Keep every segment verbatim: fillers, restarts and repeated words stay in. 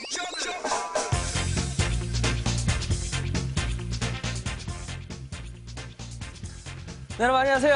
네, 여러분 안녕하세요.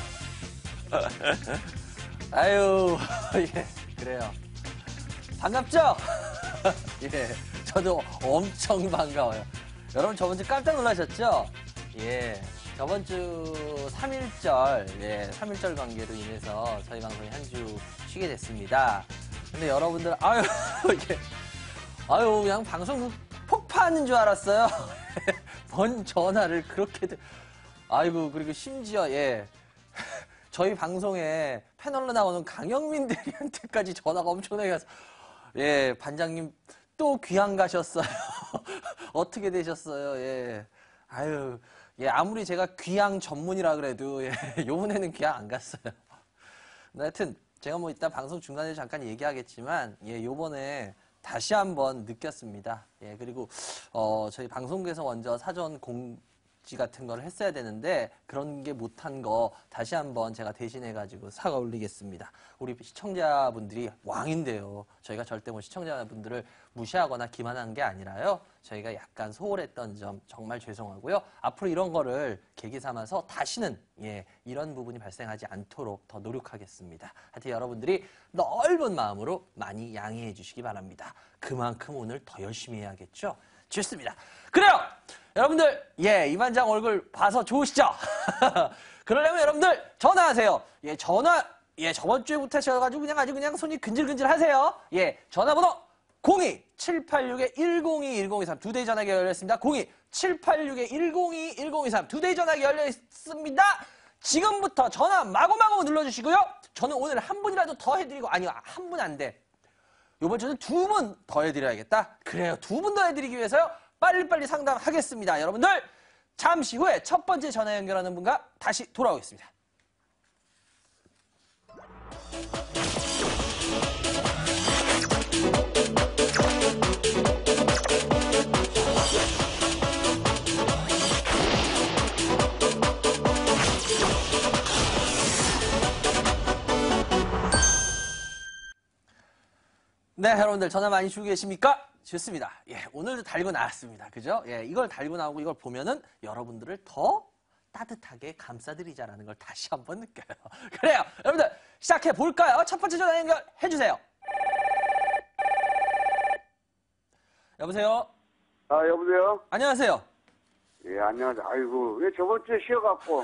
아유, 예, 그래요. 반갑죠? 예, 저도 엄청 반가워요. 여러분 저번 주 깜짝 놀라셨죠? 예, 저번 주 삼일절, 예, 삼일절 관계로 인해서 저희 방송이 한 주 쉬게 됐습니다. 근데 여러분들, 아유, 예, 아유, 그냥 방송 폭파하는 줄 알았어요. 번 전화를 그렇게, 아이고, 그리고 심지어, 예. 저희 방송에 패널로 나오는 강영민들한테까지 전화가 엄청나게 가서, 예, 반장님 또 귀향 가셨어요. 어떻게 되셨어요? 예. 아유, 예, 아무리 제가 귀향 전문이라 그래도, 예, 요번에는 귀향 안 갔어요. 하여튼, 제가 뭐 이따 방송 중간에 잠깐 얘기하겠지만, 예, 요번에 다시 한번 느꼈습니다. 예, 그리고, 어, 저희 방송국에서 먼저 사전 공, 같은 걸 했어야 되는데 그런 게 못한 거 다시 한번 제가 대신해가지고 사과 올리겠습니다. 우리 시청자분들이 왕인데요. 저희가 절대 뭐 시청자분들을 무시하거나 기만한 게 아니라요. 저희가 약간 소홀했던 점 정말 죄송하고요. 앞으로 이런 거를 계기 삼아서 다시는 예, 이런 부분이 발생하지 않도록 더 노력하겠습니다. 하여튼 여러분들이 넓은 마음으로 많이 양해해 주시기 바랍니다. 그만큼 오늘 더 열심히 해야겠죠? 좋습니다. 그래요! 여러분들, 예, 이반장 얼굴 봐서 좋으시죠? 그러려면 여러분들, 전화하세요. 예, 전화, 예, 저번 주에부터 하셔가지고 그냥 아주 그냥 손이 근질근질 하세요. 예, 전화번호 공이 칠팔육 일공이 일공이삼 두 대의 전화기 열렸습니다. 공이 칠팔육 일공이 일공이삼 두 대의 전화기 열려있습니다. 지금부터 전화 마구마구 눌러주시고요. 저는 오늘 한 분이라도 더 해드리고, 아니요, 한 분 안 돼. 요번 주는 두 분 더 해드려야겠다. 그래요, 두 분 더 해드리기 위해서요. 빨리빨리 상담하겠습니다. 여러분들, 잠시 후에 첫 번째 전화 연결하는 분과 다시 돌아오겠습니다. 네, 여러분들 전화 많이 주고 계십니까? 좋습니다. 예, 오늘도 달고 나왔습니다. 그죠? 예, 이걸 달고 나오고 이걸 보면은 여러분들을 더 따뜻하게 감싸드리자라는 걸 다시 한번 느껴요. 그래요. 여러분들, 시작해 볼까요? 첫 번째 전화 연결해 주세요. 여보세요? 아, 여보세요? 안녕하세요. 예, 안녕하세요. 아이고, 왜 저번 주에 쉬어갖고.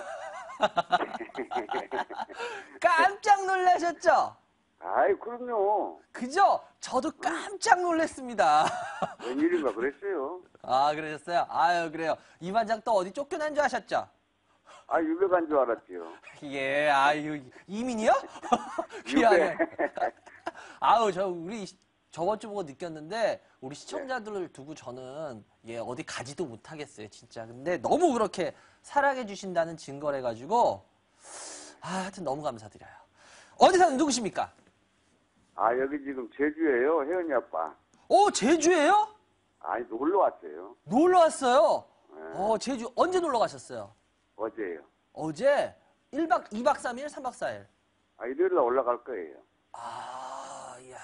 깜짝 놀라셨죠? 아이, 그럼요. 그죠? 저도 깜짝 놀랐습니다. 웬일인가 그랬어요. 아, 그러셨어요? 아유, 그래요. 이 반장 또 어디 쫓겨난 줄 아셨죠? 아, 유배 간 줄 알았지요. 예, 아유, 이민이요? 귀하네. 아우, 저, 우리, 저번 주 보고 느꼈는데, 우리 시청자들을 두고 저는, 예, 어디 가지도 못하겠어요, 진짜. 근데 너무 그렇게 사랑해주신다는 증거를 해가지고, 아, 하여튼 너무 감사드려요. 어디 사는 누구십니까? 아, 여기 지금 제주예요, 혜연이 아빠. 오, 제주예요? 아니, 놀러 왔어요. 놀러 왔어요? 네. 어, 제주, 언제 놀러 가셨어요? 어제요. 어제? 일 박, 이 박 삼 일, 삼 박 사 일? 아, 일요일날 올라갈 거예요. 아, 이야.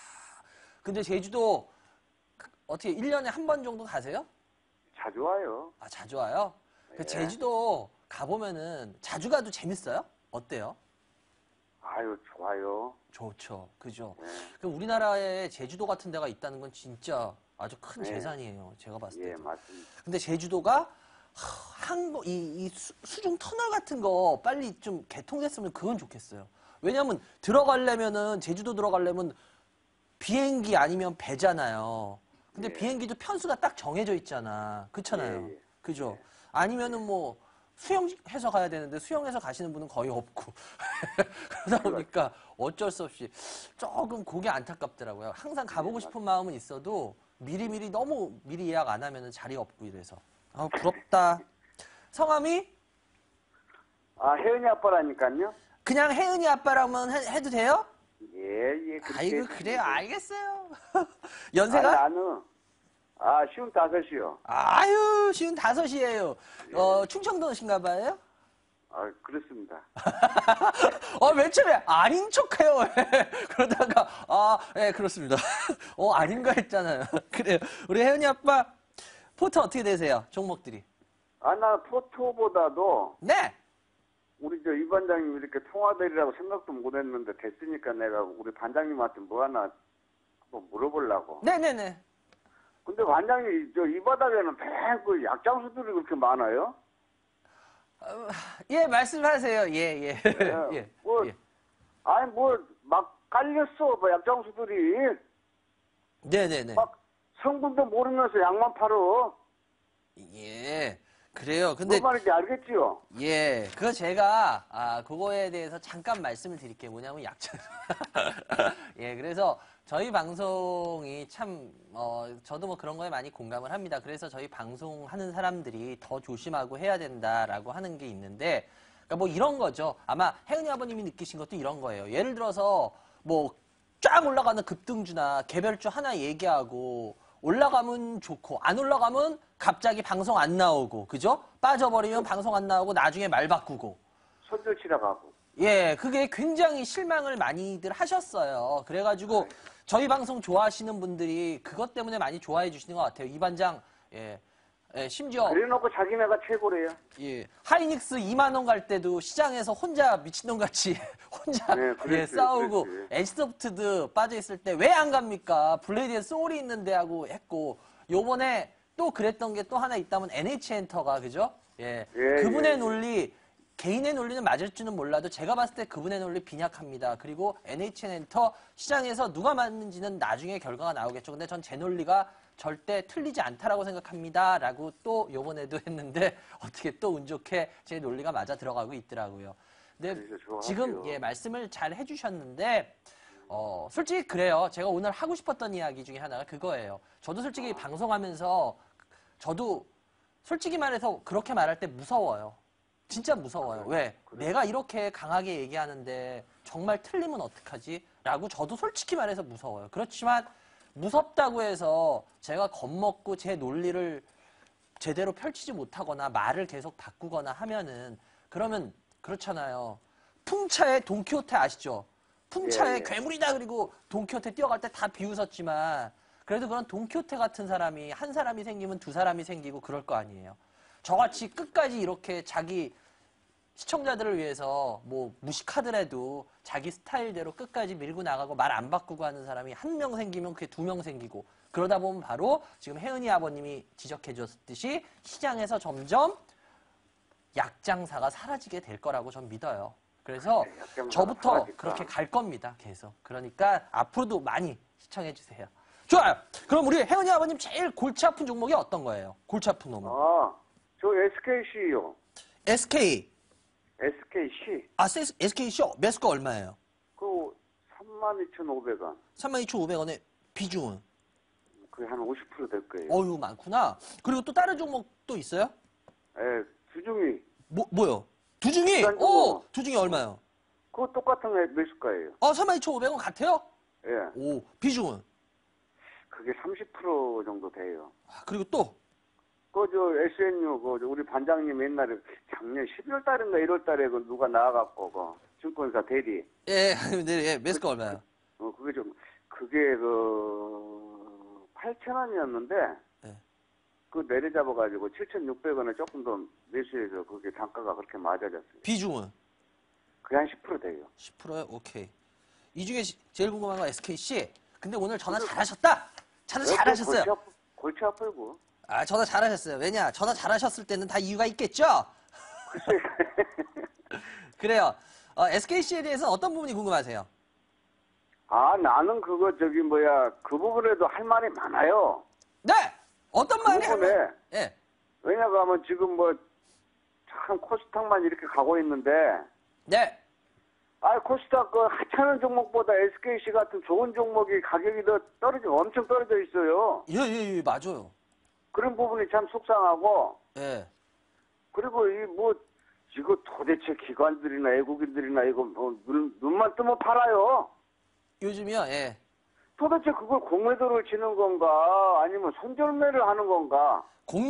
근데 제주도 어떻게 일 년에 한 번 정도 가세요? 자주 와요. 아, 자주 와요? 그 예. 제주도 가보면은 자주 가도 재밌어요? 어때요? 아유, 좋아요. 좋죠. 그죠? 네. 그 우리나라에 제주도 같은 데가 있다는 건 진짜 아주 큰 네. 재산이에요. 제가 봤을 예, 때도. 맞습니다. 근데 제주도가 항공, 이, 이 수, 수중 터널 같은 거 빨리 좀 개통됐으면 그건 좋겠어요. 왜냐면 들어가려면은, 제주도 들어가려면 비행기 아니면 배잖아요. 근데 예. 비행기도 편수가 딱 정해져 있잖아. 그렇잖아요. 예, 예. 그죠? 아니면은 뭐 수영해서 가야 되는데 수영해서 가시는 분은 거의 없고. 그러다 보니까 어쩔 수 없이 조금 그게 안타깝더라고요. 항상 가보고 싶은 마음은 있어도 미리미리 너무 미리 예약 안 하면 자리가 없고 이래서. 아, 부럽다. 성함이? 아, 혜연이 아빠라니까요? 그냥 혜은이 아빠라면 해, 해도 돼요? 예, 예. 그렇게 아이고, 해주시면 그래요. 돼요. 알겠어요. 아, 연세가? 나는, 아, 쉬운 다섯이요. 아유, 쉬운 다섯이에요. 어, 충청도신가 봐요? 아, 그렇습니다. 어, 맨 처음에 아닌 척해요. 그러다가 아, 예, 그렇습니다. 어, 아닌가 했잖아요. 그래요. 우리 혜은이 아빠 포트 어떻게 되세요? 종목들이. 아, 나 포토보다도 네. 우리 저 이 반장님 이렇게 통화되리라고 생각도 못 했는데 됐으니까 내가 우리 반장님한테 뭐 하나 한번 물어보려고. 네네네. 근데 반장님, 저 이 바닥에는 맹그 약장수들이 그렇게 많아요? 어, 예, 말씀하세요. 예, 예. 예. 예. 뭐, 예. 아니, 뭐, 막 깔렸어, 뭐 약장수들이. 네네네. 막 성분도 모르면서 약만 팔어. 예. 그래요. 근데 뭔 말인지 알겠지요? 예, 그거 제가, 아, 그거에 대해서 잠깐 말씀을 드릴게요. 뭐냐면 약점. 예, 그래서 저희 방송이 참, 어, 저도 뭐 그런 거에 많이 공감을 합니다. 그래서 저희 방송하는 사람들이 더 조심하고 해야 된다라고 하는 게 있는데, 그러니까 뭐 이런 거죠. 아마 혜은이 아버님이 느끼신 것도 이런 거예요. 예를 들어서 뭐 쫙 올라가는 급등주나 개별주 하나 얘기하고, 올라가면 좋고 안 올라가면 갑자기 방송 안 나오고 그죠? 빠져버리면 방송 안 나오고 나중에 말 바꾸고 손절 치러 가고. 예, 그게 굉장히 실망을 많이들 하셨어요. 그래가지고 저희 방송 좋아하시는 분들이 그것 때문에 많이 좋아해 주시는 것 같아요. 이 반장 예, 예, 심지어 그래놓고 자기네가 최고래요. 예, 하이닉스 이만 원 갈 때도 시장에서 혼자 미친놈같이 혼자 네, 그랬지, 예, 싸우고 그랬지. 에지소프트도 빠져있을 때 왜 안 갑니까? 블레이드에 소울이 있는데 하고 했고 요번에 또 그랬던 게 또 하나 있다면 엔에이치엔터가 그죠? 예, 예, 그분의 예, 예. 논리 개인의 논리는 맞을지는 몰라도 제가 봤을 때 그분의 논리 빈약합니다. 그리고 엔에이치엔터 시장에서 누가 맞는지는 나중에 결과가 나오겠죠. 근데 전 제 논리가 절대 틀리지 않다라고 생각합니다. 라고 또 요번에도 했는데 어떻게 또 운 좋게 제 논리가 맞아 들어가고 있더라고요. 근데 그래서 좋아하죠. 지금 예, 말씀을 잘 해주셨는데 어, 솔직히 그래요. 제가 오늘 하고 싶었던 이야기 중에 하나가 그거예요. 저도 솔직히 방송하면서 저도 솔직히 말해서 그렇게 말할 때 무서워요. 진짜 무서워요. 왜? 내가 이렇게 강하게 얘기하는데 정말 틀리면 어떡하지? 라고 저도 솔직히 말해서 무서워요. 그렇지만 무섭다고 해서 제가 겁먹고 제 논리를 제대로 펼치지 못하거나 말을 계속 바꾸거나 하면은 그러면 그렇잖아요. 풍차의 돈키호테 아시죠? 풍차에 예, 예. 괴물이다 그리고 돈키호테 뛰어갈 때 다 비웃었지만 그래도 그런 돈키호테 같은 사람이 한 사람이 생기면 두 사람이 생기고 그럴 거 아니에요. 저같이 끝까지 이렇게 자기 시청자들을 위해서 뭐 무식하더라도 자기 스타일대로 끝까지 밀고 나가고 말 안 바꾸고 하는 사람이 한 명 생기면 그게 두 명 생기고 그러다 보면 바로 지금 혜은이 아버님이 지적해 줬듯이 시장에서 점점 약장사가 사라지게 될 거라고 전 믿어요. 그래서 네, 약장사가 저부터 사라질까? 그렇게 갈 겁니다. 계속. 그러니까 앞으로도 많이 시청해 주세요. 좋아요. 그럼 우리 혜은이 아버님 제일 골치 아픈 종목이 어떤 거예요? 골치 아픈 놈은? 아, 저 에스케이씨요. 에스케이. 에스케이씨. 아, 에스케이씨 매수가 얼마예요? 그 삼만 이천오백 원. 삼만 이천오백 원에 비중은? 그게 한 오십 퍼센트 될 거예요. 어휴, 많구나. 그리고 또 다른 종목 또 있어요? 예, 주중이. 뭐, 뭐요? 두중이? 시간 오! 종목. 두중이 얼마요? 그거 똑같은 애 매수가예요. 어, 삼만 이천오백 원 같아요? 예. 오, 비중은? 그게 삼십 퍼센트 정도 돼요. 아, 그리고 또? 그, 저, 에스엔유, 그, 저 우리 반장님 옛날에 작년 십이월 달인가 일월 달에 그 누가 나와갖고, 그, 증권사 대리. 예, 네, 예, 매수가 얼마요? 어, 그게 좀, 그게 그, 팔천 원이었는데, 예. 그 내려잡아가지고 칠천육백 원에 조금 더 매수해서 그게 단가가 그렇게 맞아졌어요. 비중은? 그게 한 십 퍼센트 돼요. 십 퍼센트요? 오케이. 이 중에 시- 제일 궁금한 건 에스케이씨. 근데 오늘 전화 잘하셨다? 전화 잘하셨어요. 골치, 아프, 골치 아프고. 아, 전화 잘하셨어요. 왜냐? 전화 잘하셨을 때는 다 이유가 있겠죠? 그래요. 어, 에스케이씨에 대해서 어떤 부분이 궁금하세요? 아, 나는 그거 저기 뭐야, 그 부분에도 할 말이 많아요. 네! 어떤 그 말이 부분에, 하면, 예. 왜냐하면 지금 뭐, 참 코스닥만 이렇게 가고 있는데, 네. 아, 코스닥 그 하찮은 종목보다 에스케이씨 같은 좋은 종목이 가격이 더 떨어져, 엄청 떨어져 있어요. 예, 예, 예, 맞아요. 그런 부분이 참 속상하고, 예. 그리고 이 뭐, 이거 도대체 기관들이나 외국인들이나 이거 뭐, 눈, 눈만 뜨면 팔아요. 요즘이요, 예. 도대체 그걸 공매도를 지는 건가? 아니면 손절매를 하는 건가?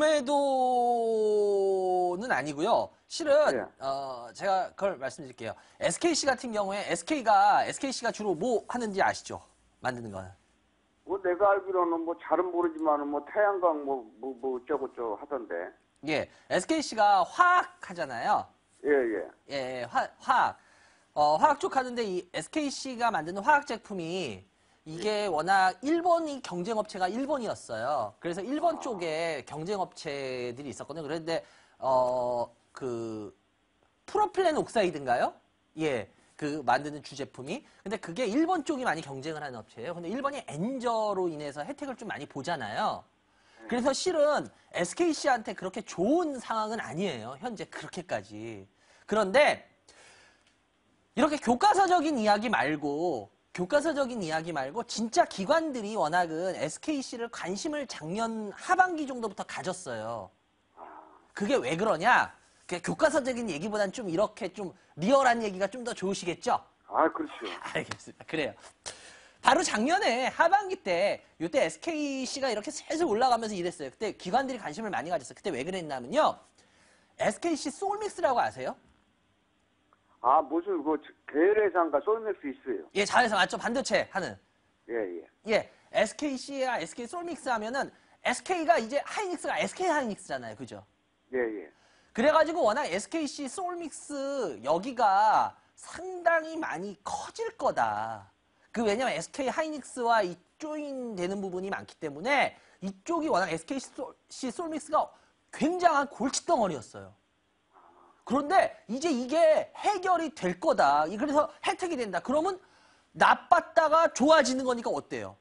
공매도는 아니고요. 실은 예. 어, 제가 그걸 말씀드릴게요. 에스케이씨 같은 경우에 에스케이가 에스케이씨가 주로 뭐 하는지 아시죠? 만드는 거는. 뭐 내가 알기로는 뭐 잘은 모르지만은 뭐 태양광 뭐 뭐 뭐 어쩌고저쩌고 하던데. 예, 에스케이씨가 화학 하잖아요. 예, 예. 예, 예, 화, 화학. 어, 화학 쪽 하는데 이 에스케이씨가 만드는 화학 제품이 이게 워낙 일본이 경쟁업체가 일본이었어요. 그래서 일본 쪽에 경쟁업체들이 있었거든요. 그런데 어, 그 프로필렌 옥사이드인가요? 예. 그 만드는 주제품이. 근데 그게 일본 쪽이 많이 경쟁을 하는 업체예요. 근데 일본이 엔저로 인해서 혜택을 좀 많이 보잖아요. 그래서 실은 에스케이씨한테 그렇게 좋은 상황은 아니에요. 현재 그렇게까지. 그런데 이렇게 교과서적인 이야기 말고 교과서적인 이야기 말고 진짜 기관들이 워낙은 에스케이씨를 관심을 작년 하반기 정도부터 가졌어요. 그게 왜 그러냐? 그 교과서적인 얘기보단 좀 이렇게 좀 리얼한 얘기가 좀 더 좋으시겠죠? 아, 그렇죠. 알겠습니다. 그래요. 바로 작년에 하반기 때 이때 에스케이씨가 이렇게 슬슬 올라가면서 이랬어요. 그때 기관들이 관심을 많이 가졌어요. 그때 왜 그랬냐면요. 에스케이씨 솔믹스라고 아세요? 아, 무슨 그 계열회사인가 솔맥스 있어요. 예, 잘해서 맞죠? 반도체 하는. 예, 예. 예, 에스케이씨와 에스케이 솔믹스 하면은 에스케이가 이제 하이닉스가 에스케이 하이닉스잖아요. 그죠? 예, 예. 그래가지고 워낙 에스케이씨 솔믹스 여기가 상당히 많이 커질 거다. 그 왜냐면 에스케이 하이닉스와 이 조인되는 부분이 많기 때문에 이쪽이 워낙 에스케이씨 솔믹스가 굉장한 골칫덩어리였어요. 그런데 이제 이게 해결이 될 거다. 그래서 혜택이 된다. 그러면 나빴다가 좋아지는 거니까 어때요?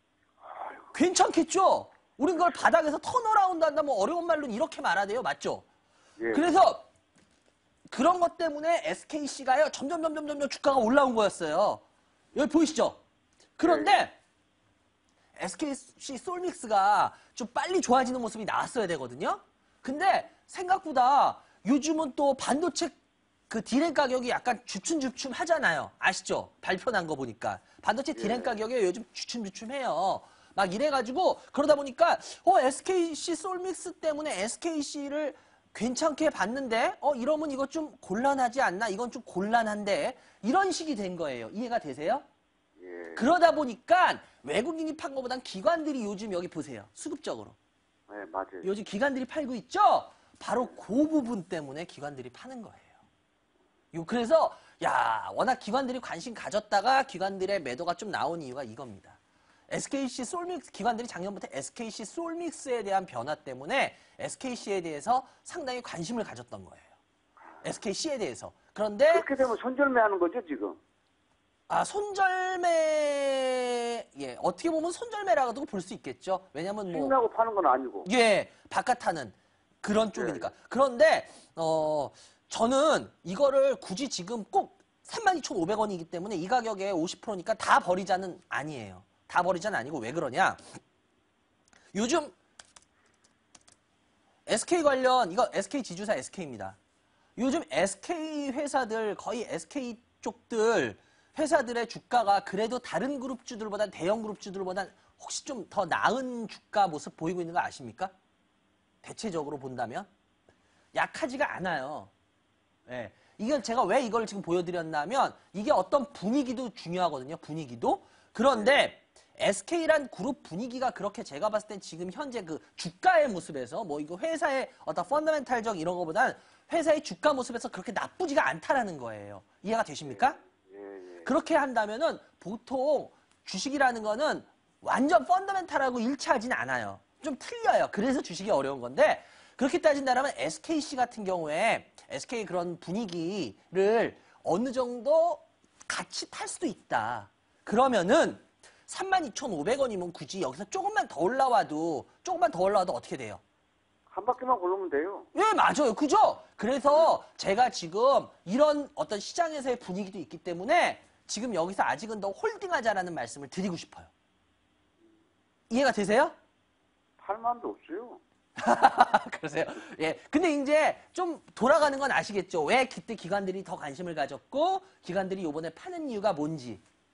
괜찮겠죠? 우린 그걸 바닥에서 턴어라운드 한다. 뭐 어려운 말로는 이렇게 말하대요. 맞죠? 예. 그래서 그런 것 때문에 에스케이씨가요. 점점 점점 점점 주가가 올라온 거였어요. 여기 보이시죠? 그런데 에스케이씨 솔믹스가 좀 빨리 좋아지는 모습이 나왔어야 되거든요. 근데 생각보다 요즘은 또 반도체 그 디램 가격이 약간 주춤주춤 하잖아요. 아시죠? 발표 난 거 보니까. 반도체 디램 예. 가격이 요즘 주춤주춤해요. 막 이래가지고 그러다 보니까 어 에스케이씨 솔믹스 때문에 에스케이씨를 괜찮게 봤는데 어 이러면 이거 좀 곤란하지 않나? 이건 좀 곤란한데 이런 식이 된 거예요. 이해가 되세요? 예. 그러다 보니까 외국인이 판 것보단 기관들이 요즘 여기 보세요. 수급적으로. 네, 맞아요. 요즘 기관들이 팔고 있죠? 바로 그 부분 때문에 기관들이 파는 거예요. 요 그래서 야 워낙 기관들이 관심 가졌다가 기관들의 매도가 좀 나온 이유가 이겁니다. 에스케이씨 솔믹스 기관들이 작년부터 에스케이씨 솔믹스에 대한 변화 때문에 에스케이씨에 대해서 상당히 관심을 가졌던 거예요. 에스케이씨에 대해서. 그런데 그렇게 되면 손절매 하는 거죠, 지금? 아 손절매 예 어떻게 보면 손절매라고도 볼 수 있겠죠. 왜냐면 뭐 수익나고 파는 건 아니고. 예 바깥하는 그런 쪽이니까. 그런데 어 저는 이거를 굳이 지금 꼭 삼만 이천오백 원이기 때문에 이 가격에 오십 퍼센트니까 다 버리자는 아니에요. 다 버리자는 아니고 왜 그러냐. 요즘 에스케이 관련 이거 에스케이 지주사 에스케이입니다. 요즘 에스케이 회사들 거의 에스케이 쪽들 회사들의 주가가 그래도 다른 그룹주들보다 대형 그룹주들보다 혹시 좀 더 나은 주가 모습 보이고 있는 거 아십니까? 대체적으로 본다면 약하지가 않아요. 예. 이건 제가 왜 이걸 지금 보여드렸냐면 이게 어떤 분위기도 중요하거든요. 분위기도. 그런데 에스케이란 그룹 분위기가 그렇게 제가 봤을 땐 지금 현재 그 주가의 모습에서 뭐 이거 회사의 어떤 펀더멘탈적 이런 거보단 회사의 주가 모습에서 그렇게 나쁘지가 않다라는 거예요. 이해가 되십니까? 예, 예. 그렇게 한다면은 보통 주식이라는 거는 완전 펀더멘탈하고 일치하진 않아요. 좀 틀려요. 그래서 주식이 어려운 건데 그렇게 따진다면 에스케이씨 같은 경우에 에스케이 그런 분위기를 어느 정도 같이 탈 수도 있다. 그러면은 삼만 이천오백 원이면 굳이 여기서 조금만 더 올라와도 조금만 더 올라와도 어떻게 돼요? 한 바퀴만 고르면 돼요. 예, 맞아요. 그죠? 그래서 제가 지금 이런 어떤 시장에서의 분위기도 있기 때문에 지금 여기서 아직은 더 홀딩하자라는 말씀을 드리고 싶어요. 이해가 되세요? 팔만도 없어요. 그러세요? 예. 근데 이제 좀 돌아가는 건 아시겠죠? 왜 그때 기관들이 더 관심을 가졌고 기관들이 요번에 파는 이유가 뭔지.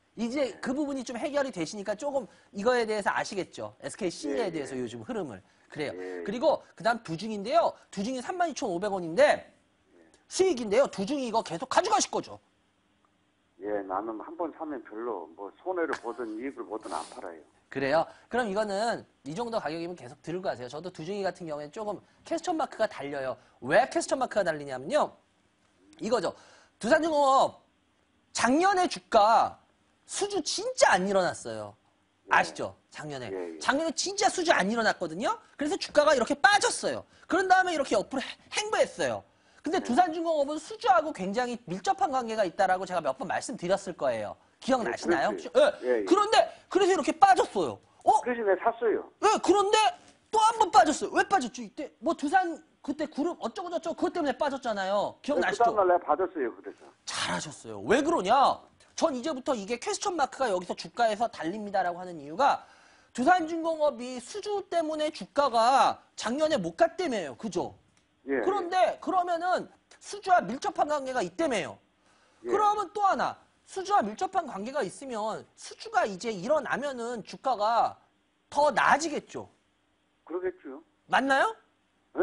이제 그 부분이 좀 해결이 되시니까 조금 이거에 대해서 아시겠죠? 에스케이 실내에 예, 대해서 예. 요즘 흐름을. 그래요. 예. 그리고 그다음 두중인데요. 두중이 삼만 이천오백 원인데 수익인데요. 두중이 이거 계속 가져가실 거죠? 예, 나는 한 번 사면 별로 뭐 손해를 보든 이익을 보든 안 팔아요. 그래요? 그럼 이거는 이 정도 가격이면 계속 들고 가세요. 저도 두중이 같은 경우에는 조금 캐스천 마크가 달려요. 왜 캐스천 마크가 달리냐면요. 이거죠. 두산중공업 작년에 주가 수주 진짜 안 일어났어요. 아시죠? 작년에. 예, 예. 작년에 진짜 수주 안 일어났거든요. 그래서 주가가 이렇게 빠졌어요. 그런 다음에 이렇게 옆으로 행보했어요. 근데 두산중공업은 수주하고 굉장히 밀접한 관계가 있다라고 제가 몇 번 말씀드렸을 거예요. 기억나시나요? 그렇지. 예. 예, 예. 그런데 그래서 이렇게 빠졌어요. 어? 그래서 내가 샀어요. 예, 그런데 또 한 번 빠졌어요. 왜 빠졌죠? 이때 뭐 두산 그때 그룹 어쩌고 저쩌고 그것 때문에 빠졌잖아요. 그 기억나시죠? 다음날 내가 받았어요. 그래서. 잘하셨어요. 왜 그러냐? 전 이제부터 이게 퀘스천 마크가 여기서 주가에서 달립니다라고 하는 이유가 두산중공업이 수주 때문에 주가가 작년에 못 갔다며요. 그죠? 예. 그런데 그러면은 수주와 밀접한 관계가 있다며요. 예. 그러면 또 하나 수주와 밀접한 관계가 있으면 수주가 이제 일어나면은 주가가 더 나아지겠죠. 그러겠죠. 맞나요? 예.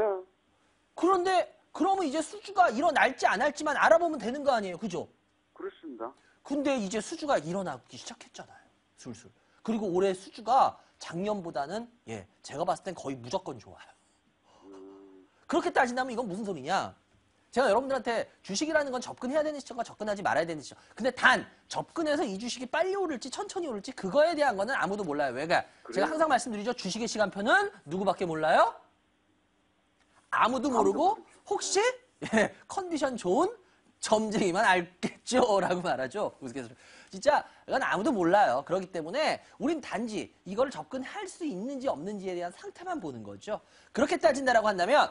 그런데 그러면 이제 수주가 일어날지 안 할지만 알아보면 되는 거 아니에요. 그죠? 그렇습니다. 근데 이제 수주가 일어나기 시작했잖아요. 술술. 그리고 올해 수주가 작년보다는 예, 제가 봤을 땐 거의 무조건 좋아요. 음, 그렇게 따진다면 이건 무슨 소리냐? 제가 여러분들한테 주식이라는 건 접근해야 되는 시점과 접근하지 말아야 되는 시점. 근데 단 접근해서 이 주식이 빨리 오를지 천천히 오를지 그거에 대한 거는 아무도 몰라요. 왜가? 제가 항상 말씀드리죠. 주식의 시간표는 누구밖에 몰라요? 아무도 모르고 혹시 예, 컨디션 좋은 점쟁이만 알겠죠라고 말하죠. 우스갯소리. 진짜 이건 아무도 몰라요. 그렇기 때문에 우린 단지 이걸 접근할 수 있는지 없는지에 대한 상태만 보는 거죠. 그렇게 따진다라고 한다면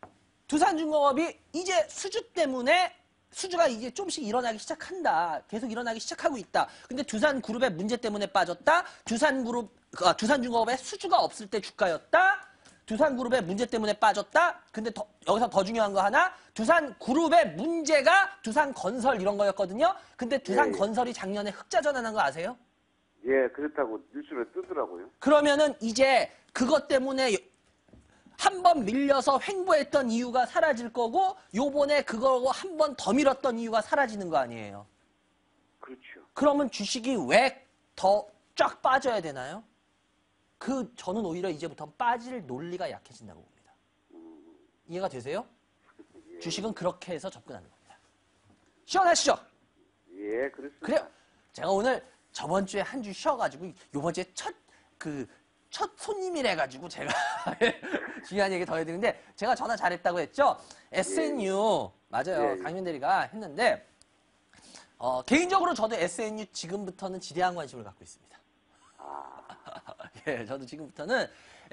두산중공업이 이제 수주 때문에 수주가 이제 좀씩 일어나기 시작한다. 계속 일어나기 시작하고 있다. 근데 두산그룹의 문제 때문에 빠졌다. 두산그룹, 아, 두산중공업의 수주가 없을 때 주가였다. 두산그룹의 문제 때문에 빠졌다. 근데 더, 여기서 더 중요한 거 하나. 두산그룹의 문제가 두산건설 이런 거였거든요. 근데 두산건설이 작년에 흑자 전환한 거 아세요? 예, 그렇다고 뉴스를 뜨더라고요. 그러면은 이제 그것 때문에 한 번 밀려서 횡보했던 이유가 사라질 거고 요번에 그거고 한 번 더 밀었던 이유가 사라지는 거 아니에요. 그렇죠. 그러면 주식이 왜 더 쫙 빠져야 되나요? 그 저는 오히려 이제부터 빠질 논리가 약해진다고 봅니다. 이해가 되세요? 주식은 그렇게 해서 접근하는 겁니다. 시원하시죠? 예, 그렇습니다. 그래요. 제가 오늘 저번 주에 한 주 쉬어가지고 요번 주에 첫 그 첫 손님이래 가지고 제가 중요한 얘기 더 해야 되는데 제가 전화 잘했다고 했죠. 에스엔유 맞아요. 예, 예. 강민 대리가 했는데 어, 개인적으로 저도 에스엔유 지금부터는 지대한 관심을 갖고 있습니다. 아, 예, 저도 지금부터는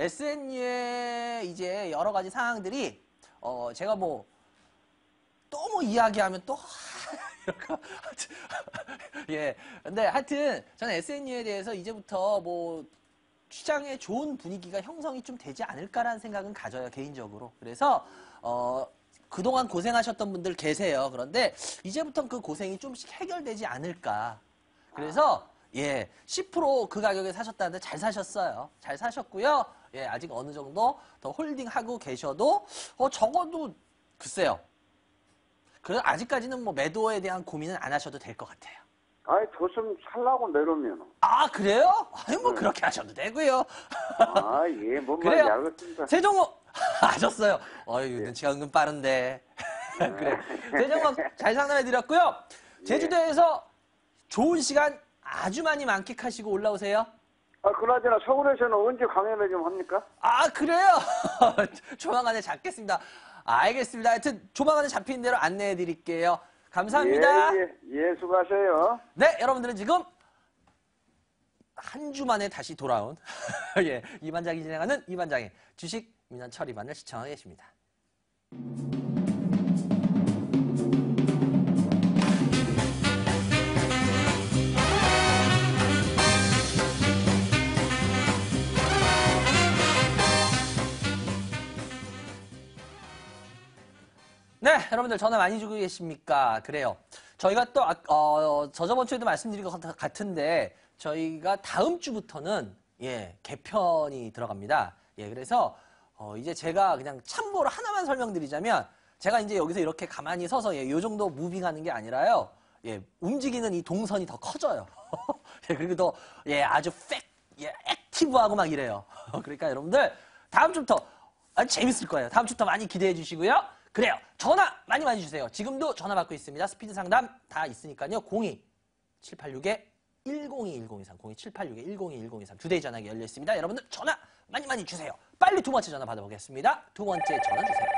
에스엔유의 이제 여러 가지 상황들이 어, 제가 뭐 또 뭐 이야기하면 또 예, 근데 하여튼 저는 에스엔유에 대해서 이제부터 뭐 시장에 좋은 분위기가 형성이 좀 되지 않을까라는 생각은 가져요, 개인적으로. 그래서 어, 그동안 고생하셨던 분들 계세요. 그런데 이제부터는 그 고생이 좀씩 해결되지 않을까. 그래서 예, 십 퍼센트 그 가격에 사셨다는데 잘 사셨어요. 잘 사셨고요. 예, 아직 어느 정도 더 홀딩하고 계셔도 어, 적어도 글쎄요. 그래서 아직까지는 뭐 매도에 대한 고민은 안 하셔도 될 것 같아요. 아이, 저좀 살라고 내려면. 아, 그래요? 아니, 뭐 네. 그렇게 하셔도 되고요. 아, 예, 뭔 그래요. 말인지 알겠습니다. 세종호 아셨어요. 어이, 눈치가 은근 빠른데. 그래. 세종호 잘 상담해 드렸고요. 제주도에서 좋은 시간 아주 많이 만끽하시고 올라오세요. 아, 그나저나 서울에서는 언제 강연회 좀 합니까? 아, 그래요? 조만간에 잡겠습니다. 알겠습니다. 하여튼 조만간에 잡힌 대로 안내해 드릴게요. 감사합니다. 예, 예, 예, 수고하세요. 네, 여러분들은 지금 한 주 만에 다시 돌아온 예, 이반장이 진행하는 이반장의 주식 민원 처리반을 시청하고 계십니다. 네, 여러분들 전화 많이 주고 계십니까? 그래요. 저희가 또, 아, 어, 저저번 주에도 말씀드린 것 같- 같은데, 저희가 다음 주부터는, 예, 개편이 들어갑니다. 예, 그래서, 어, 이제 제가 그냥 참고로 하나만 설명드리자면, 제가 이제 여기서 이렇게 가만히 서서, 예, 요 정도 무빙하는 게 아니라요, 예, 움직이는 이 동선이 더 커져요. 예, 그리고 더, 예, 아주 팩, 예, 액티브하고 막 이래요. 그러니까 여러분들, 다음 주부터, 아주 재밌을 거예요. 다음 주부터 많이 기대해 주시고요. 그래요. 전화 많이 많이 주세요. 지금도 전화 받고 있습니다. 스피드 상담 다 있으니까요. 공이 칠팔육 일공이 일공이삼, 공이 칠팔육 일공이 일공이삼 두 대의 전화기 열려 있습니다. 여러분들 전화 많이 많이 주세요. 빨리 두 번째 전화 받아보겠습니다. 두 번째 전화 주세요.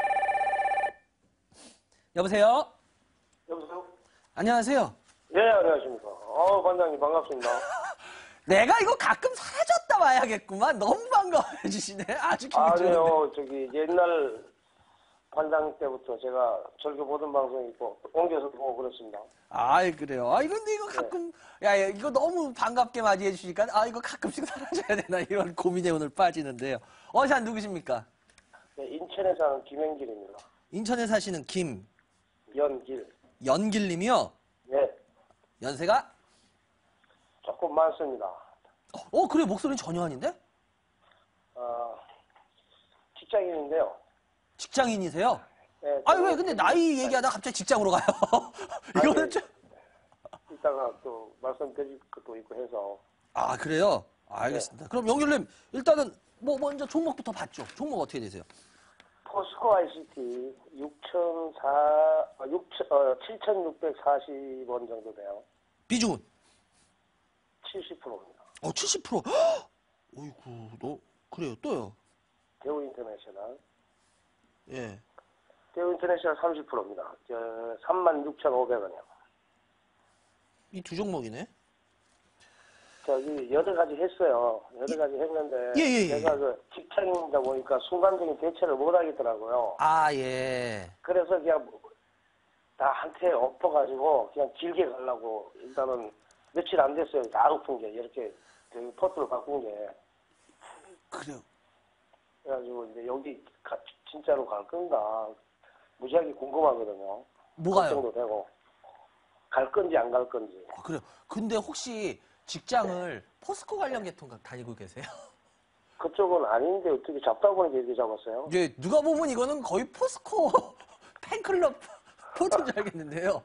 여보세요? 여보세요? 안녕하세요. 네, 안녕하십니까. 어, 반장님 반갑습니다. 내가 이거 가끔 사라졌다 와야겠구만. 너무 반가워해 주시네. 아주 기분 좋은데. 아니요, 저기 옛날 반장 때부터 제가 즐겨 보던 방송이 있고 옮겨서 보고 그렇습니다. 아이 그래요. 아 이거 근데 이거 가끔 야, 야 이거 너무 반갑게 맞이해 주시니까 아 이거 가끔씩 사라져야 되나 이런 고민에 오늘 빠지는데요. 어산 누구십니까? 네, 인천에 사는 김영길입니다. 인천에 사시는 김 연길. 연길님이요. 네, 연세가? 조금 많습니다. 어 그래 목소리는 전혀 아닌데? 어, 직장인인데요. 직장인이세요? 네, 아니 왜 근데 나이 얘기하다 갑자기 직장으로 가요? 이거는 좀. 이따가 또 말씀드릴 것도 있고 해서. 아 그래요? 알겠습니다. 그럼 영길님 일단은 뭐 먼저 종목부터 봤죠. 종목 어떻게 되세요? 포스코 아이씨티 육천사, 어, 칠천육백사십 원 정도 돼요. 비중은? 칠십 퍼센트입니다. 어 칠십 퍼센트. 어이구 너 그래요 또요? 대우 인터내셔널. 예. 대우 인터내셔널 삼십 퍼센트입니다. 저 삼만 육천오백 원이요. 이 두 종목이네. 저기 여러 가지 했어요. 여러 가지 했는데 예, 예, 예. 제가 그 직장인이다 보니까 순간적인 대처를 못 하겠더라고요. 아 예. 그래서 그냥 다 한테 엎어가지고 그냥 길게 가려고 일단은 며칠 안 됐어요. 다 높은 게 이렇게 그 포트를 바꾼 게. 그래요. 그래가지고 이제 여기 가- 진짜로 갈 건가 무지하게 궁금하거든요. 뭐가요? 걱정도 되고 갈 건지 안 갈 건지. 아, 그래요. 근데 혹시 직장을 포스코 관련 계통 다니고 계세요? 그쪽은 아닌데 어떻게 잡다 보니까 이렇게 잡았어요? 예, 누가 보면 이거는 거의 포스코 팬클럽 포트인 줄 알겠는데요.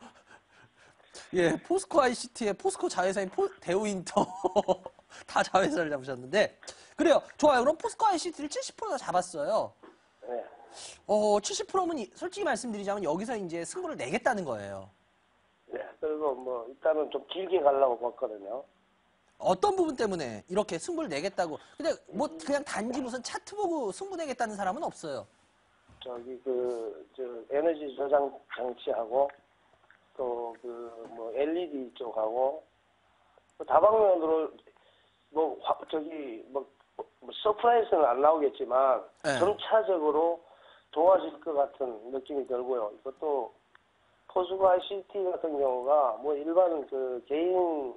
예, 포스코 아이씨티의 포스코 자회사인 포, 대우인터 다 자회사를 잡으셨는데 그래요. 좋아요. 그럼 포스코 아이씨티를 칠십 퍼센트 잡았어요. 네. 어, 칠십 퍼센트면 솔직히 말씀드리자면 여기서 이제 승부를 내겠다는 거예요. 네. 그리고 뭐 일단은 좀 길게 가려고 봤거든요. 어떤 부분 때문에 이렇게 승부를 내겠다고. 근데 뭐 그냥 단지 무슨 차트 보고 승부 내겠다는 사람은 없어요. 저기 그 저 에너지 저장 장치하고 또 그 뭐 엘이디 쪽하고 뭐 다방면으로 뭐 화- 저기 뭐, 뭐 서프라이즈는 안 나오겠지만 네. 점차적으로 도와줄 것 같은 느낌이 들고요. 이것도 포스코 아이씨티 같은 경우가 뭐 일반 그 개인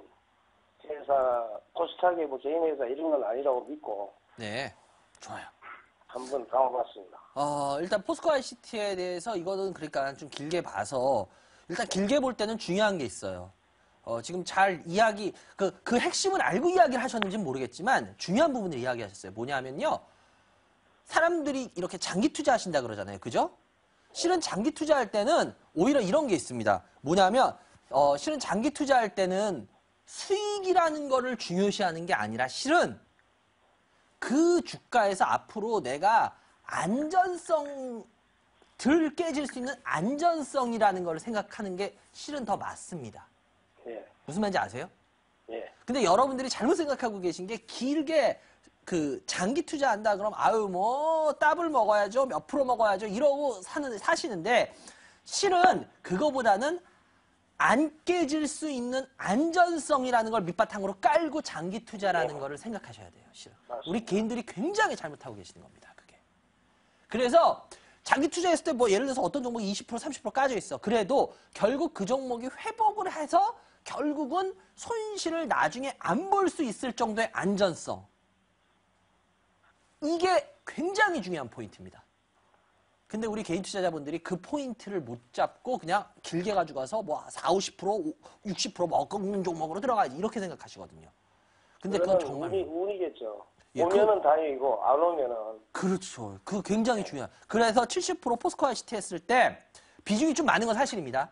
회사 코스닥의 뭐 개인 회사 이런 건 아니라고 믿고 네. 좋아요. 한번 가봐봤습니다. 어, 일단 포스코 아이씨티에 대해서 이거는 그러니까 좀 길게 봐서 일단 길게 볼 때는 중요한 게 있어요. 어, 지금 잘 이야기, 그, 그 핵심을 알고 이야기를 하셨는지는 모르겠지만 중요한 부분을 이야기하셨어요. 뭐냐면요. 사람들이 이렇게 장기 투자하신다 그러잖아요. 그죠? 실은 장기 투자할 때는 오히려 이런 게 있습니다. 뭐냐면, 어, 실은 장기 투자할 때는 수익이라는 거를 중요시하는 게 아니라 실은 그 주가에서 앞으로 내가 안전성, 덜 깨질 수 있는 안전성이라는 걸 생각하는 게 실은 더 맞습니다. 예, 무슨 말인지 아세요? 예, 근데 여러분들이 잘못 생각하고 계신 게 길게 그 장기 투자한다 그럼 아유 뭐 더블 먹어야죠 몇 프로 먹어야죠 이러고 사는 사시는데 실은 그거보다는 안 깨질 수 있는 안전성이라는 걸 밑바탕으로 깔고 장기 투자라는 거를 생각하셔야 돼요. 실은 맞습니다. 우리 개인들이 굉장히 잘못하고 계시는 겁니다. 그게. 그래서 장기 투자했을 때 뭐 예를 들어서 어떤 종목이 이십 퍼센트 삼십 퍼센트 까져 있어. 그래도 결국 그 종목이 회복을 해서 결국은 손실을 나중에 안 볼 수 있을 정도의 안전성. 이게 굉장히 중요한 포인트입니다. 근데 우리 개인 투자자분들이 그 포인트를 못 잡고 그냥 길게 가지고 가서 뭐 사, 오십 퍼센트, 육십 퍼센트 먹는 종목으로 들어가야지 이렇게 생각하시거든요. 근데 그건 정말 운이, 운이겠죠. 예, 오면은 다행이고 안 오면은 그렇죠. 그거 굉장히 중요해요. 그래서 칠십 퍼센트 포스코 아이씨티 했을 때 비중이 좀 많은 건 사실입니다.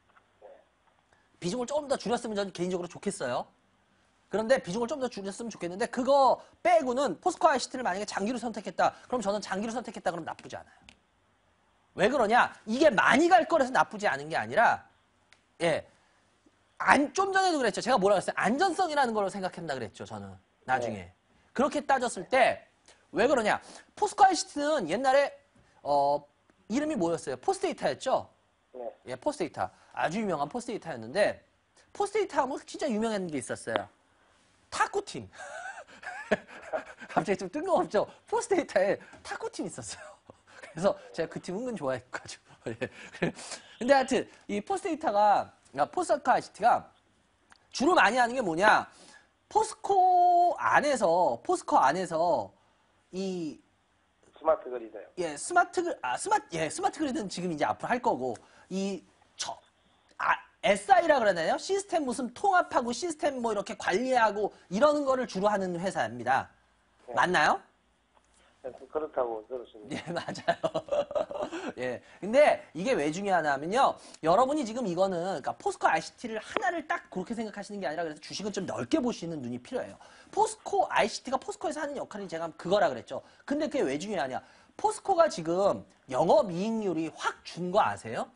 비중을 조금 더 줄였으면 저는 개인적으로 좋겠어요. 그런데 비중을 좀 더 줄였으면 좋겠는데 그거 빼고는 포스코 아이씨티를 만약에 장기로 선택했다. 그럼 저는 장기로 선택했다 그러면 나쁘지 않아요. 왜 그러냐? 이게 많이 갈 거라서 나쁘지 않은 게 아니라 예. 안, 좀 전에도 그랬죠. 제가 뭐라고 했어요? 안전성이라는 걸 생각한다 그랬죠. 저는 나중에. 네. 그렇게 따졌을 때 왜 그러냐? 포스코 아이씨티는 옛날에 어, 이름이 뭐였어요? 포스데이터였죠? 네. 예, 포스데이터. 아주 유명한 포스데이터였는데 포스데이터 하면 진짜 유명한 게 있었어요. 탁구팀. 갑자기 좀 뜬금없죠? 포스데이터에 탁구팀 있었어요. 그래서 제가 그 팀 은근 좋아해가지고. 예. 근데 하여튼 이 포스데이터가 그러니까 포스코 아이씨티가 주로 많이 하는 게 뭐냐? 포스코 안에서 포스코 안에서 이 스마트 그리드요. 예, 스마트 그- 아 스마트 예, 스마트 그리드는 지금 이제 앞으로 할 거고 이 저 아, 에스아이라 그러나요? 시스템 무슨 통합하고 시스템 뭐 이렇게 관리하고 이러는 거를 주로 하는 회사입니다. 네. 맞나요? 그렇다고 들었습니다. 예, 맞아요. 예. 근데 이게 왜 중요하냐면요. 여러분이 지금 이거는, 그러니까 포스코 아이씨티를 하나를 딱 그렇게 생각하시는 게 아니라 그래서 주식은 좀 넓게 보시는 눈이 필요해요. 포스코 아이씨티가 포스코에서 하는 역할이 제가 그거라 그랬죠. 근데 그게 왜 중요하냐. 포스코가 지금 영업이익률이 확 준 거 아세요?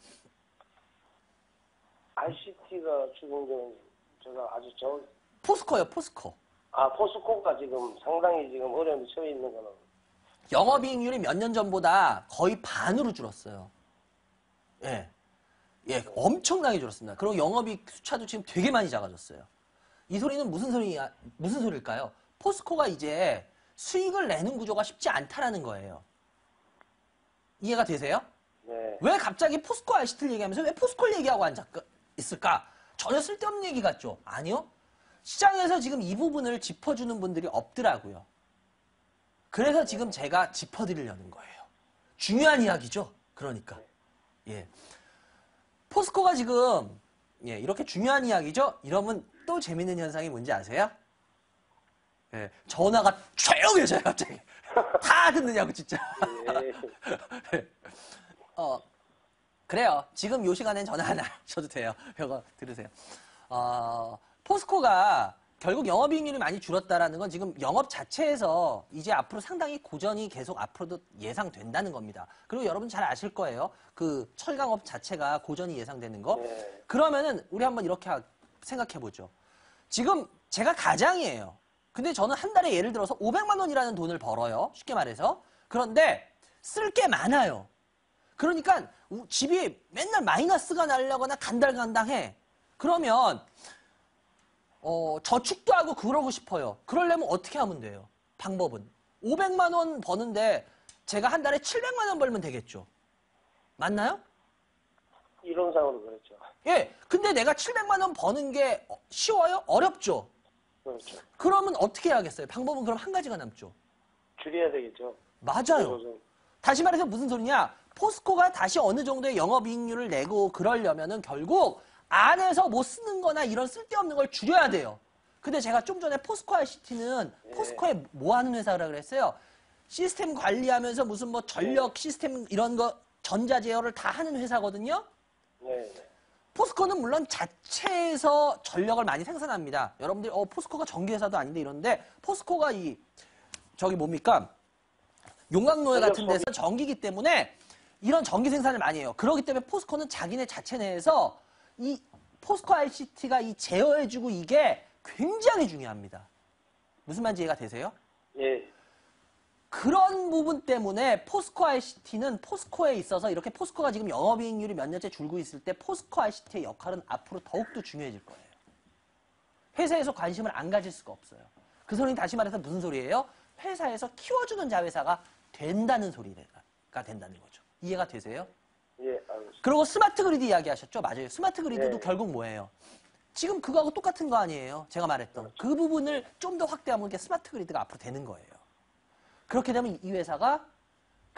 아이씨티가 지금 좀 제가 아주 저, 포스코요, 포스코. 아, 포스코가 지금 상당히 지금 어려움이 처해 있는 거는. 영업이익률이 몇 년 전보다 거의 반으로 줄었어요. 예. 예, 엄청나게 줄었습니다. 그리고 영업이익 수차도 지금 되게 많이 작아졌어요. 이 소리는 무슨 소리야, 무슨 소리일까요? 포스코가 이제 수익을 내는 구조가 쉽지 않다라는 거예요. 이해가 되세요? 네. 왜 갑자기 포스코 아이씨티를 얘기하면서 왜 포스코를 얘기하고 앉아 있을까? 전혀 쓸데없는 얘기 같죠? 아니요. 시장에서 지금 이 부분을 짚어주는 분들이 없더라고요. 그래서 지금 제가 짚어드리려는 거예요. 중요한 이야기죠. 그러니까. 예. 포스코가 지금 예, 이렇게 중요한 이야기죠. 이러면 또 재밌는 현상이 뭔지 아세요? 예, 전화가 조용해져요 갑자기. 다 듣느냐고 진짜. 예. 어, 그래요. 지금 요 시간엔 전화 안 하셔도 돼요. 이거 들으세요. 어, 포스코가 결국 영업이익률이 많이 줄었다라는 건 지금 영업 자체에서 이제 앞으로 상당히 고전이 계속 앞으로도 예상된다는 겁니다. 그리고 여러분 잘 아실 거예요. 그 철강업 자체가 고전이 예상되는 거. 네. 그러면은 우리 한번 이렇게 생각해 보죠. 지금 제가 가장이에요. 근데 저는 한 달에 예를 들어서 오백만 원이라는 돈을 벌어요. 쉽게 말해서. 그런데 쓸 게 많아요. 그러니까 우- 집이 맨날 마이너스가 나려거나 간달간당해. 그러면 어, 저축도 하고 그러고 싶어요. 그러려면 어떻게 하면 돼요? 방법은. 오백만 원 버는데 제가 한 달에 칠백만 원 벌면 되겠죠. 맞나요? 이론상으로 그렇죠. 예. 근데 내가 칠백만 원 버는 게 어, 쉬워요? 어렵죠? 그렇죠. 그러면 어떻게 해야겠어요? 방법은 그럼 한 가지가 남죠. 줄여야 되겠죠. 맞아요. 그래서 다시 말해서 무슨 소리냐? 포스코가 다시 어느 정도의 영업이익률을 내고 그러려면은 결국 안에서 못 쓰는 거나 이런 쓸데없는 걸 줄여야 돼요. 근데 제가 좀 전에 포스코 아이씨티는 네. 포스코에 뭐 하는 회사라 그랬어요? 시스템 관리하면서 무슨 뭐 전력 시스템 이런 거 전자 제어를 다 하는 회사거든요. 네. 네. 포스코는 물론 자체에서 전력을 많이 생산합니다. 여러분들이 어 포스코가 전기회사도 아닌데 이런데 포스코가 이 저기 뭡니까? 용광로에 같은 데서 전기기 때문에 이런 전기 생산을 많이 해요. 그렇기 때문에 포스코는 자기네 자체 내에서 이 포스코 아이씨티가 이 제어해주고 이게 굉장히 중요합니다. 무슨 말인지 이해가 되세요? 예. 그런 부분 때문에 포스코 아이씨티는 포스코에 있어서 이렇게 포스코가 지금 영업이익률이 몇 년째 줄고 있을 때 포스코 아이씨티의 역할은 앞으로 더욱더 중요해질 거예요. 회사에서 관심을 안 가질 수가 없어요. 그 소리는 다시 말해서 무슨 소리예요? 회사에서 키워주는 자회사가 된다는 소리가 된다는 거죠. 이해가 되세요? 예, 알겠습니다. 그리고 스마트 그리드 이야기 하셨죠? 맞아요. 스마트 그리드도 네. 결국 뭐예요? 지금 그거하고 똑같은 거 아니에요? 제가 말했던. 그 부분을 좀 더 확대하면 이게 스마트 그리드가 앞으로 되는 거예요. 그렇게 되면 이 회사가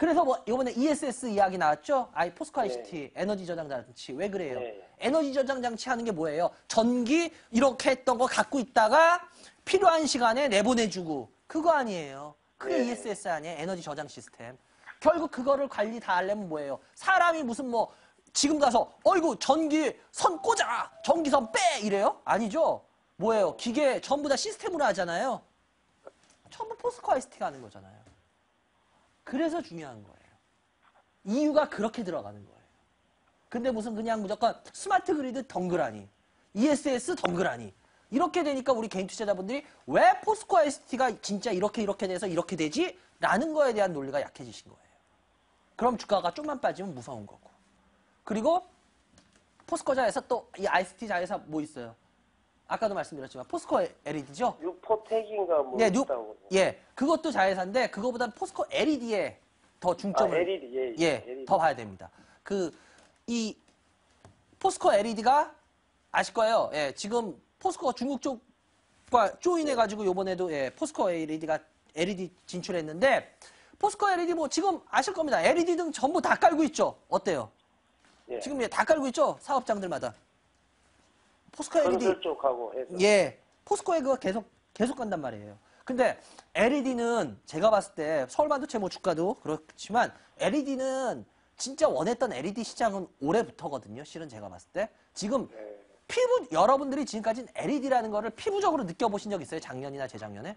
그래서 뭐 이번에 이에스에스 이야기 나왔죠? 아이 포스코 네. 아이씨티 에너지 저장 장치 왜 그래요? 네. 에너지 저장 장치 하는 게 뭐예요? 전기 이렇게 했던 거 갖고 있다가 필요한 시간에 내보내주고 그거 아니에요. 그게 네. 이에스에스 아니에요? 에너지 저장 시스템. 결국 그거를 관리 다 하려면 뭐예요? 사람이 무슨 뭐 지금 가서 어이구 전기 선 꽂아 전기선 빼 이래요? 아니죠. 뭐예요? 기계 전부 다 시스템으로 하잖아요. 전부 포스코 아이씨티가 하는 거잖아요. 그래서 중요한 거예요. 이유가 그렇게 들어가는 거예요. 근데 무슨 그냥 무조건 스마트 그리드 덩그라니 이에스에스 덩그라니 이렇게 되니까 우리 개인 투자자분들이 왜 포스코 아이씨티가 진짜 이렇게 이렇게 돼서 이렇게 되지? 라는 거에 대한 논리가 약해지신 거예요. 그럼 주가가 좀만 빠지면 무서운 거고. 그리고 포스코자에서 또 이 아이씨티 자회사 뭐 있어요? 아까도 말씀드렸지만 포스코 엘이디죠? 뉴포텍인가 뭐 네, 뉴, 있다고. 예, 그것도 자회사인데 그거보단 포스코 엘이디에 더 중점을 아, 엘이디, 예, 예, 엘이디. 더 봐야 됩니다. 그 이 포스코 엘이디가 아실 거예요. 예, 지금 포스코가 중국 쪽과 조인해 가지고 요번에도 예, 포스코 엘이디가 엘이디 진출했는데 포스코 엘이디 뭐 지금 아실 겁니다. 엘이디 등 전부 다 깔고 있죠. 어때요? 예. 지금 예, 다 깔고 있죠. 사업장들마다. 포스코 엘이디 건설 쪽하고 해서. 예, 포스코에 그거 계속, 계속 간단 말이에요. 근데 엘이디는 제가 봤을 때 서울 반도체 뭐 주가도 그렇지만 엘이디는 진짜 원했던 엘이디 시장은 올해부터거든요. 실은 제가 봤을 때. 지금 네. 피부, 여러분들이 지금까지 엘이디라는 거를 피부적으로 느껴보신 적 있어요? 작년이나 재작년에?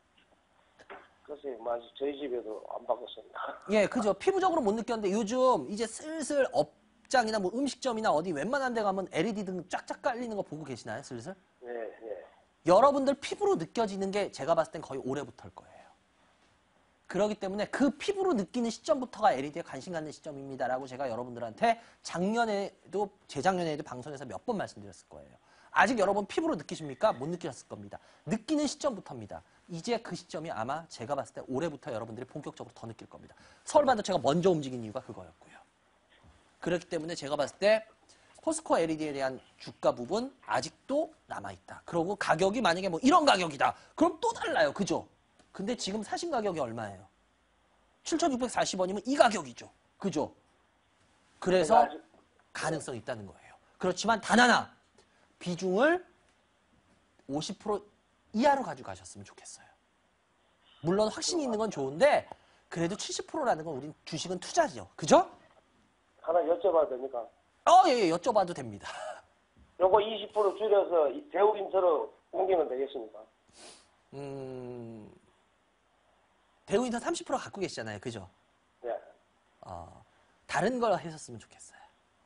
글쎄, 맞아. 저희 집에도 안 바꿨습니다. 예, 그죠. 피부적으로 못 느꼈는데 요즘 이제 슬슬 업장이나 뭐 음식점이나 어디 웬만한 데 가면 엘이디 등 쫙쫙 깔리는 거 보고 계시나요? 슬슬? 네, 네. 여러분들 피부로 느껴지는 게 제가 봤을 땐 거의 올해부터일 거예요. 그렇기 때문에 그 피부로 느끼는 시점부터가 엘이디에 관심 갖는 시점입니다라고 제가 여러분들한테 작년에도 재작년에도 방송에서 몇 번 말씀드렸을 거예요. 아직 여러분 피부로 느끼십니까? 못 느끼셨을 겁니다. 느끼는 시점부터입니다. 이제 그 시점이 아마 제가 봤을 때 올해부터 여러분들이 본격적으로 더 느낄 겁니다. 서울 반도체가 먼저 움직인 이유가 그거였고요. 그렇기 때문에 제가 봤을 때 포스코 엘이디에 대한 주가 부분 아직도 남아있다. 그리고 가격이 만약에 뭐 이런 가격이다. 그럼 또 달라요. 그죠? 근데 지금 사신 가격이 얼마예요? 칠천육백사십 원이면 이 가격이죠. 그죠? 그래서 아직- 가능성이 있다는 거예요. 그렇지만 단 하나, 비중을 오십 퍼센트 이하로 가져가셨으면 좋겠어요. 물론 확신이 있는 건 좋은데 그래도 칠십 퍼센트라는 건 우린 주식은 투자죠. 그죠? 하나 여쭤봐도 됩니까? 어, 예, 예, 여쭤봐도 됩니다. 요거 이십 퍼센트 줄여서 이 대우인터로 옮기면 되겠습니까? 음, 대우인터 삼십 퍼센트 갖고 계시잖아요. 그죠? 네. 어, 다른 걸 하셨으면 좋겠어요.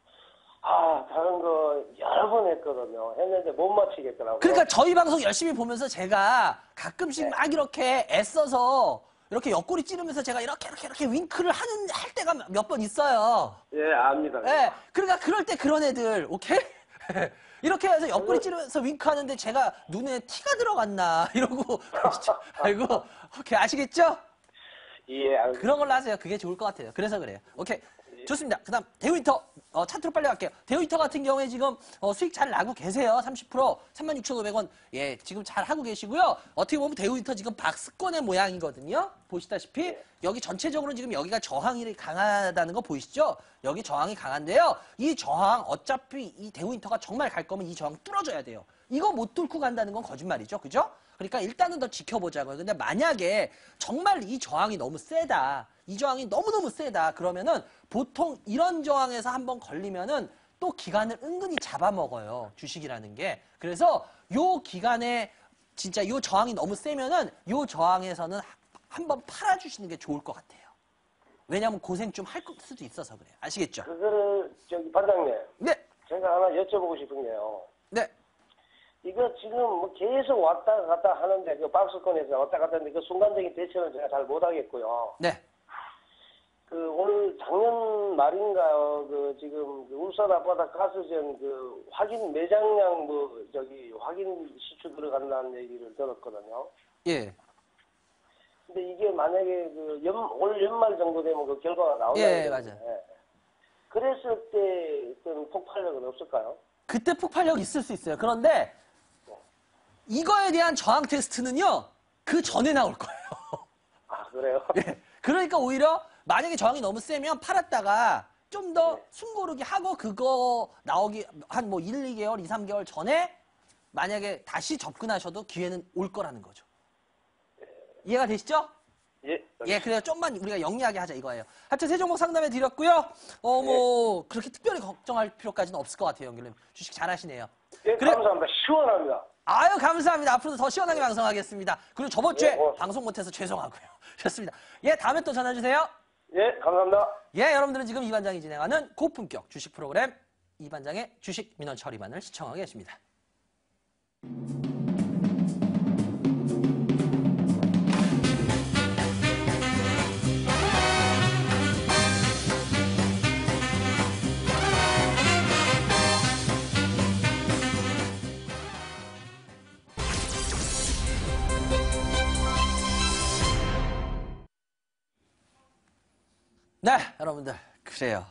아, 다른 거 여러 번 했거든요. 했는데 못 맞히겠더라고요. 그러니까 저희 방송 열심히 보면서 제가 가끔씩 네. 막 이렇게 애써서 이렇게 옆구리 찌르면서 제가 이렇게 이렇게 이렇게 윙크를 하는 할 때가 몇 번 있어요. 예, 압니다. 예. 그러니까 그럴 때 그런 애들, 오케이? 이렇게 해서 옆구리 찌르면서 윙크하는데 제가 눈에 티가 들어갔나 이러고 아이고 오케이 아시겠죠? 예, 알겠습니다. 그런 걸로 하세요. 그게 좋을 것 같아요. 그래서 그래요. 오케이. 좋습니다. 그 다음, 대우인터, 어, 차트로 빨리 갈게요. 대우인터 같은 경우에 지금, 어, 수익 잘 나고 계세요. 삼십 퍼센트, 삼만 육천오백 원. 예, 지금 잘 하고 계시고요. 어떻게 보면 대우인터 지금 박스권의 모양이거든요. 보시다시피, 여기 전체적으로 지금 여기가 저항이 강하다는 거 보이시죠? 여기 저항이 강한데요. 이 저항, 어차피 이 대우인터가 정말 갈 거면 이 저항 뚫어줘야 돼요. 이거 못 뚫고 간다는 건 거짓말이죠. 그죠? 그러니까 일단은 더 지켜보자고요. 근데 만약에 정말 이 저항이 너무 세다. 이 저항이 너무너무 세다. 그러면은 보통 이런 저항에서 한번 걸리면은 또 기간을 은근히 잡아먹어요. 주식이라는 게. 그래서 요 기간에 진짜 요 저항이 너무 세면은 요 저항에서는 한번 팔아주시는 게 좋을 것 같아요. 왜냐면 고생 좀 할 수도 있어서 그래요. 아시겠죠? 그거를, 저기, 반장님. 네. 제가 하나 여쭤보고 싶은 게요. 네. 이거 지금 뭐 계속 왔다 갔다 하는데, 그 박스권에서 왔다 갔다 하는데, 그 순간적인 대처는 제가 잘 못하겠고요. 네. 그 오늘 작년 말인가요? 그 지금 그 울산 앞바다 가스전 그 확인 매장량 뭐 저기 확인 시추 들어간다는 얘기를 들었거든요. 예. 근데 이게 만약에 그 연, 올 연말 정도 되면 그 결과가 나온다. 예, 맞아요. 그랬을 때 어떤 폭발력은 없을까요? 그때 폭발력 있을 수 있어요. 그런데 이거에 대한 저항 테스트는요, 그 전에 나올 거예요. 아, 그래요? 예. 그러니까 오히려 만약에 저항이 너무 세면 팔았다가 좀 더 네. 숨고르기 하고 그거 나오기 한 뭐 일, 이 개월, 이, 삼 개월 전에 만약에 다시 접근하셔도 기회는 올 거라는 거죠. 이해가 되시죠? 예. 예, 그래요. 좀만 우리가 영리하게 하자 이거예요. 하여튼 세 종목 상담해 드렸고요. 어, 뭐 그렇게 특별히 걱정할 필요까지는 없을 것 같아요, 연결님. 주식 잘하시네요. 예, 그래. 감사합니다. 시원합니다. 아유, 감사합니다. 앞으로도 더 시원하게 방송하겠습니다. 그리고 저번 주에 예, 고맙습니다. 방송 못해서 죄송하고요. 좋습니다. 예, 다음에 또 전화 주세요. 예, 감사합니다. 예, 여러분들은 지금 이반장이 진행하는 고품격 주식 프로그램 이반장의 주식 민원 처리반을 시청하고 계십니다. 네, 여러분들 그래요.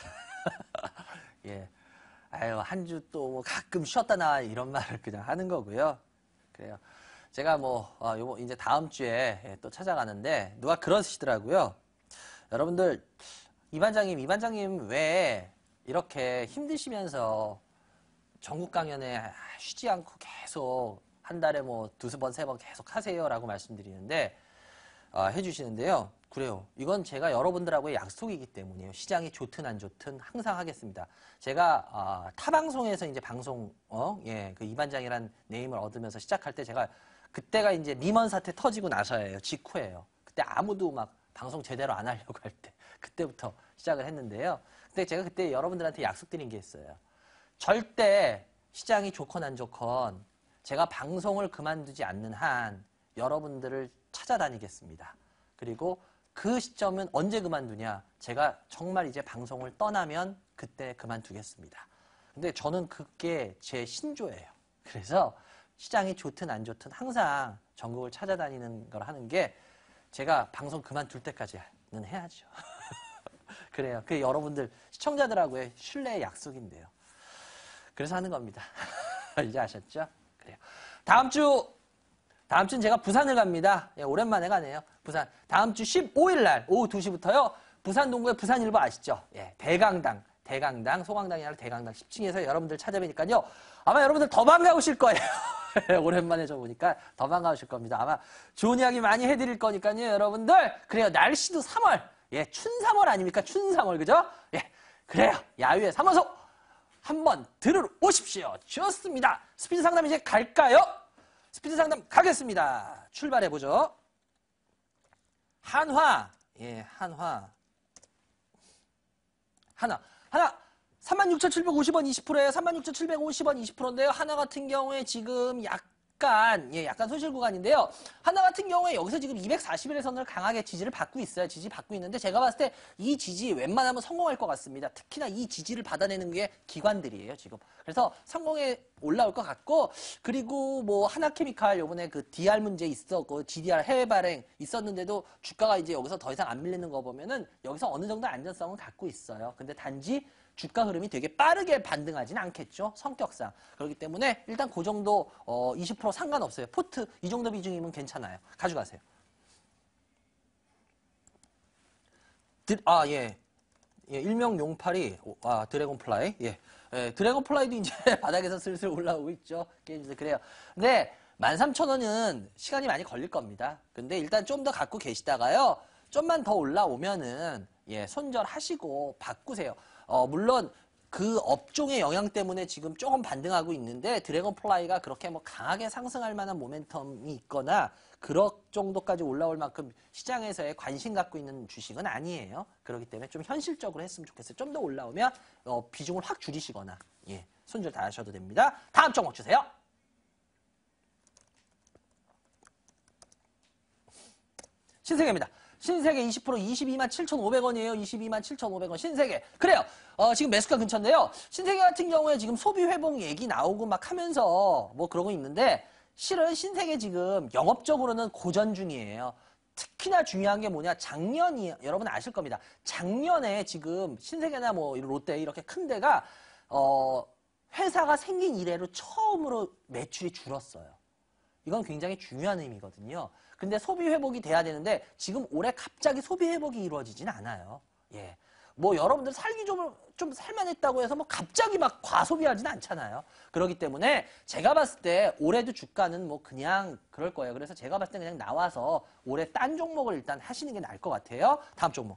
예, 아유 한 주 또 뭐 가끔 쉬었다 나 이런 말을 그냥 하는 거고요. 그래요. 제가 뭐 어, 요거 이제 다음 주에 예, 또 찾아가는데 누가 그러시더라고요. 여러분들 이반장님, 이반장님 왜 이렇게 힘드시면서 전국 강연에 쉬지 않고 계속 한 달에 뭐 두세 번, 세 번 계속 하세요라고 말씀드리는데 어, 해주시는데요. 그래요. 이건 제가 여러분들하고의 약속이기 때문이에요. 시장이 좋든 안 좋든 항상 하겠습니다. 제가 어, 타 방송에서 이제 방송 어, 예, 그 이반장이란 네임을 얻으면서 시작할 때 제가 그때가 이제 미먼 사태 터지고 나서예요. 직후예요. 그때 아무도 막 방송 제대로 안 하려고 할 때 그때부터 시작을 했는데요. 근데 제가 그때 여러분들한테 약속드린 게 있어요. 절대 시장이 좋건 안 좋건 제가 방송을 그만두지 않는 한 여러분들을 찾아다니겠습니다. 그리고 그 시점은 언제 그만두냐? 제가 정말 이제 방송을 떠나면 그때 그만두겠습니다. 근데 저는 그게 제 신조예요. 그래서 시장이 좋든 안 좋든 항상 전국을 찾아다니는 걸 하는 게 제가 방송 그만둘 때까지는 해야죠. 그래요. 그게 여러분들 시청자들하고의 신뢰의 약속인데요. 그래서 하는 겁니다. 이제 아셨죠? 그래요. 다음 주 다음 주는 제가 부산을 갑니다. 예, 오랜만에 가네요. 부산. 다음 주 십오 일 날 오후 두 시부터요. 부산 동구의 부산일보 아시죠? 예, 대강당. 대강당, 소강당이 아니라 대강당 십 층에서 여러분들 찾아뵈니까요. 아마 여러분들 더 반가우실 거예요. 오랜만에 저 보니까 더 반가우실 겁니다. 아마 좋은 이야기 많이 해드릴 거니까요. 여러분들. 그래요. 날씨도 삼월. 예, 춘삼월 아닙니까? 춘삼월. 그죠? 예, 그래요. 야유의 삼원소 한번 들으러 오십시오. 좋습니다. 스피드 상담 이제 갈까요? 스피드 상담 가겠습니다. 출발해보죠. 한화. 예, 한화. 하나. 하나. 삼만 육천칠백오십 원 이십 퍼센트예요. 삼만 육천칠백오십 원 이십 퍼센트인데요. 하나 같은 경우에 지금 약간, 예, 약간 손실 구간인데요. 하나 같은 경우에 여기서 지금 이백사십 일의 선을 강하게 지지를 받고 있어요. 지지 받고 있는데 제가 봤을 때 이 지지 웬만하면 성공할 것 같습니다. 특히나 이 지지를 받아내는 게 기관들이에요, 지금. 그래서 성공에 올라올 것 같고, 그리고 뭐 하나케미칼 요번에 그 디알 문제 있었고, 지디알 해외 발행 있었는데도 주가가 이제 여기서 더 이상 안 밀리는 거 보면은 여기서 어느 정도 안전성은 갖고 있어요. 근데 단지 주가 흐름이 되게 빠르게 반등하지는 않겠죠. 성격상. 그렇기 때문에 일단 그 정도 어, 이십 퍼센트 상관없어요. 포트 이 정도 비중이면 괜찮아요. 가져가세요. 드, 아, 예. 예, 일명 용팔이 아, 드래곤플라이. 예. 예, 드래곤플라이도 이제 바닥에서 슬슬 올라오고 있죠. 게임즈 그래요. 근데 만 삼천 원은 시간이 많이 걸릴 겁니다. 근데 일단 좀 더 갖고 계시다가요. 좀만 더 올라오면은 예, 손절하시고 바꾸세요. 어, 물론 그 업종의 영향 때문에 지금 조금 반등하고 있는데 드래곤플라이가 그렇게 뭐 강하게 상승할 만한 모멘텀이 있거나 그럴 정도까지 올라올 만큼 시장에서의 관심 갖고 있는 주식은 아니에요. 그렇기 때문에 좀 현실적으로 했으면 좋겠어요. 좀 더 올라오면 어, 비중을 확 줄이시거나 예, 손절 다 하셔도 됩니다. 다음 종목 주세요. 신세계입니다. 신세계 이십 퍼센트 이십이만 칠천오백 원이에요. 이십이만 칠천오백 원 신세계. 그래요. 어, 지금 매수가 근처인데요. 신세계 같은 경우에 지금 소비 회복 얘기 나오고 막 하면서 뭐 그러고 있는데 실은 신세계 지금 영업적으로는 고전 중이에요. 특히나 중요한 게 뭐냐. 작년이 여러분 아실 겁니다. 작년에 지금 신세계나 뭐 롯데 이렇게 큰 데가 어, 회사가 생긴 이래로 처음으로 매출이 줄었어요. 이건 굉장히 중요한 의미거든요. 근데 소비 회복이 돼야 되는데 지금 올해 갑자기 소비 회복이 이루어지진 않아요. 예. 뭐 여러분들 살기 좀, 좀 살만했다고 해서 뭐 갑자기 막 과소비하진 않잖아요. 그렇기 때문에 제가 봤을 때 올해도 주가는 뭐 그냥 그럴 거예요. 그래서 제가 봤을 때 그냥 나와서 올해 딴 종목을 일단 하시는 게 나을 것 같아요. 다음 종목.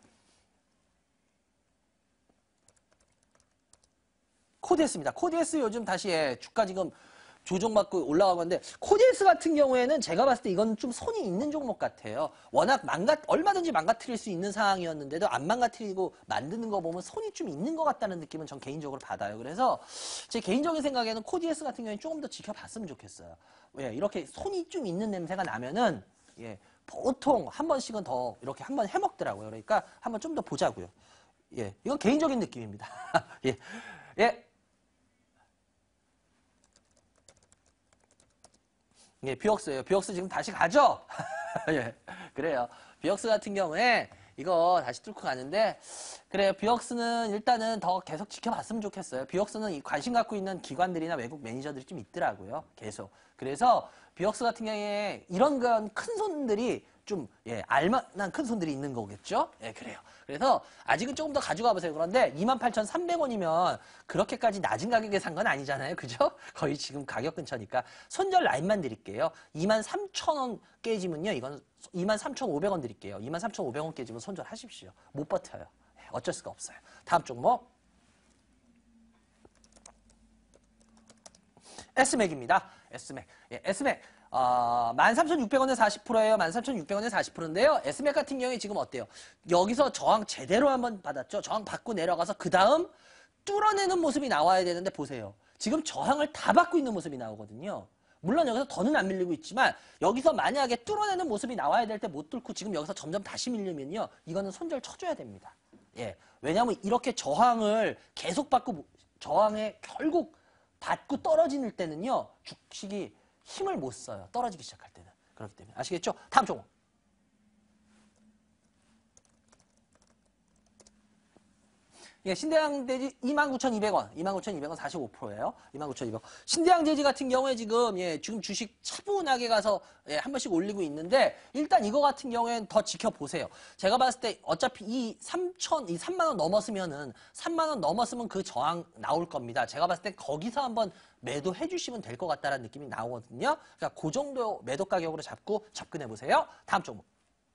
코디에스입니다. 코디에스 요즘 다시 예, 주가 지금 조정받고 올라가고 있는데 코디에스 같은 경우에는 제가 봤을 때 이건 좀 손이 있는 종목 같아요. 워낙 망가, 얼마든지 망가뜨릴 수 있는 상황이었는데도 안 망가뜨리고 만드는 거 보면 손이 좀 있는 것 같다는 느낌은 전 개인적으로 받아요. 그래서 제 개인적인 생각에는 코디에스 같은 경우에는 조금 더 지켜봤으면 좋겠어요. 예, 이렇게 손이 좀 있는 냄새가 나면은 예, 보통 한 번씩은 더 이렇게 한번 해먹더라고요. 그러니까 한번 좀 더 보자고요. 예, 이건 개인적인 느낌입니다. 예, 예. 예, 뷰옥스예요. 뷰옥스 지금 다시 가죠? 예, 그래요. 뷰옥스 같은 경우에 이거 다시 뚫고 가는데 그래요. 뷰옥스는 일단은 더 계속 지켜봤으면 좋겠어요. 뷰옥스는 관심 갖고 있는 기관들이나 외국 매니저들이 좀 있더라고요. 계속. 그래서 뷰옥스 같은 경우에 이런 건 큰 손들이 좀, 예, 알만한 큰 손들이 있는 거겠죠? 예, 그래요. 그래서 아직은 조금 더 가져가 보세요. 그런데 이만 팔천삼백 원이면 그렇게까지 낮은 가격에 산 건 아니잖아요. 그죠? 거의 지금 가격 근처니까. 손절 라인만 드릴게요. 이만 삼천 원 깨지면요. 이건 이만 삼천오백 원 드릴게요. 이만 삼천오백 원 깨지면 손절하십시오. 못 버텨요. 예, 어쩔 수가 없어요. 다음 종목. 에스맥입니다. 에스맥. 예, 에스맥. 어, 만 삼천육백 원에 사십 퍼센트예요. 만 삼천육백 원에 사십 퍼센트인데요. 에스맥 같은 경우에 지금 어때요? 여기서 저항 제대로 한번 받았죠. 저항 받고 내려가서 그 다음 뚫어내는 모습이 나와야 되는데 보세요. 지금 저항을 다 받고 있는 모습이 나오거든요. 물론 여기서 더는 안 밀리고 있지만 여기서 만약에 뚫어내는 모습이 나와야 될 때 못 뚫고 지금 여기서 점점 다시 밀리면요. 이거는 손절 쳐줘야 됩니다. 예, 왜냐하면 이렇게 저항을 계속 받고 저항에 결국 받고 떨어질 때는요. 주식이 힘을 못 써요. 떨어지기 시작할 때는. 그렇기 때문에. 아시겠죠? 다음 종목. 예, 신대양돼지 이만 구천이백 원. 이만 구천이백 원 사십오 퍼센트예요. 이만 구천이백 원. 신대양돼지 같은 경우에 지금 예, 지금 주식 차분하게 가서 예, 한 번씩 올리고 있는데 일단 이거 같은 경우에는 더 지켜보세요. 제가 봤을 때 어차피 이 삼천, 이 삼만 원 넘었으면은 삼만 원 넘었으면 그 저항 나올 겁니다. 제가 봤을 때 거기서 한번 매도해 주시면 될 것 같다라는 느낌이 나오거든요. 그러니까 그 정도 매도 가격으로 잡고 접근해 보세요. 다음 종목.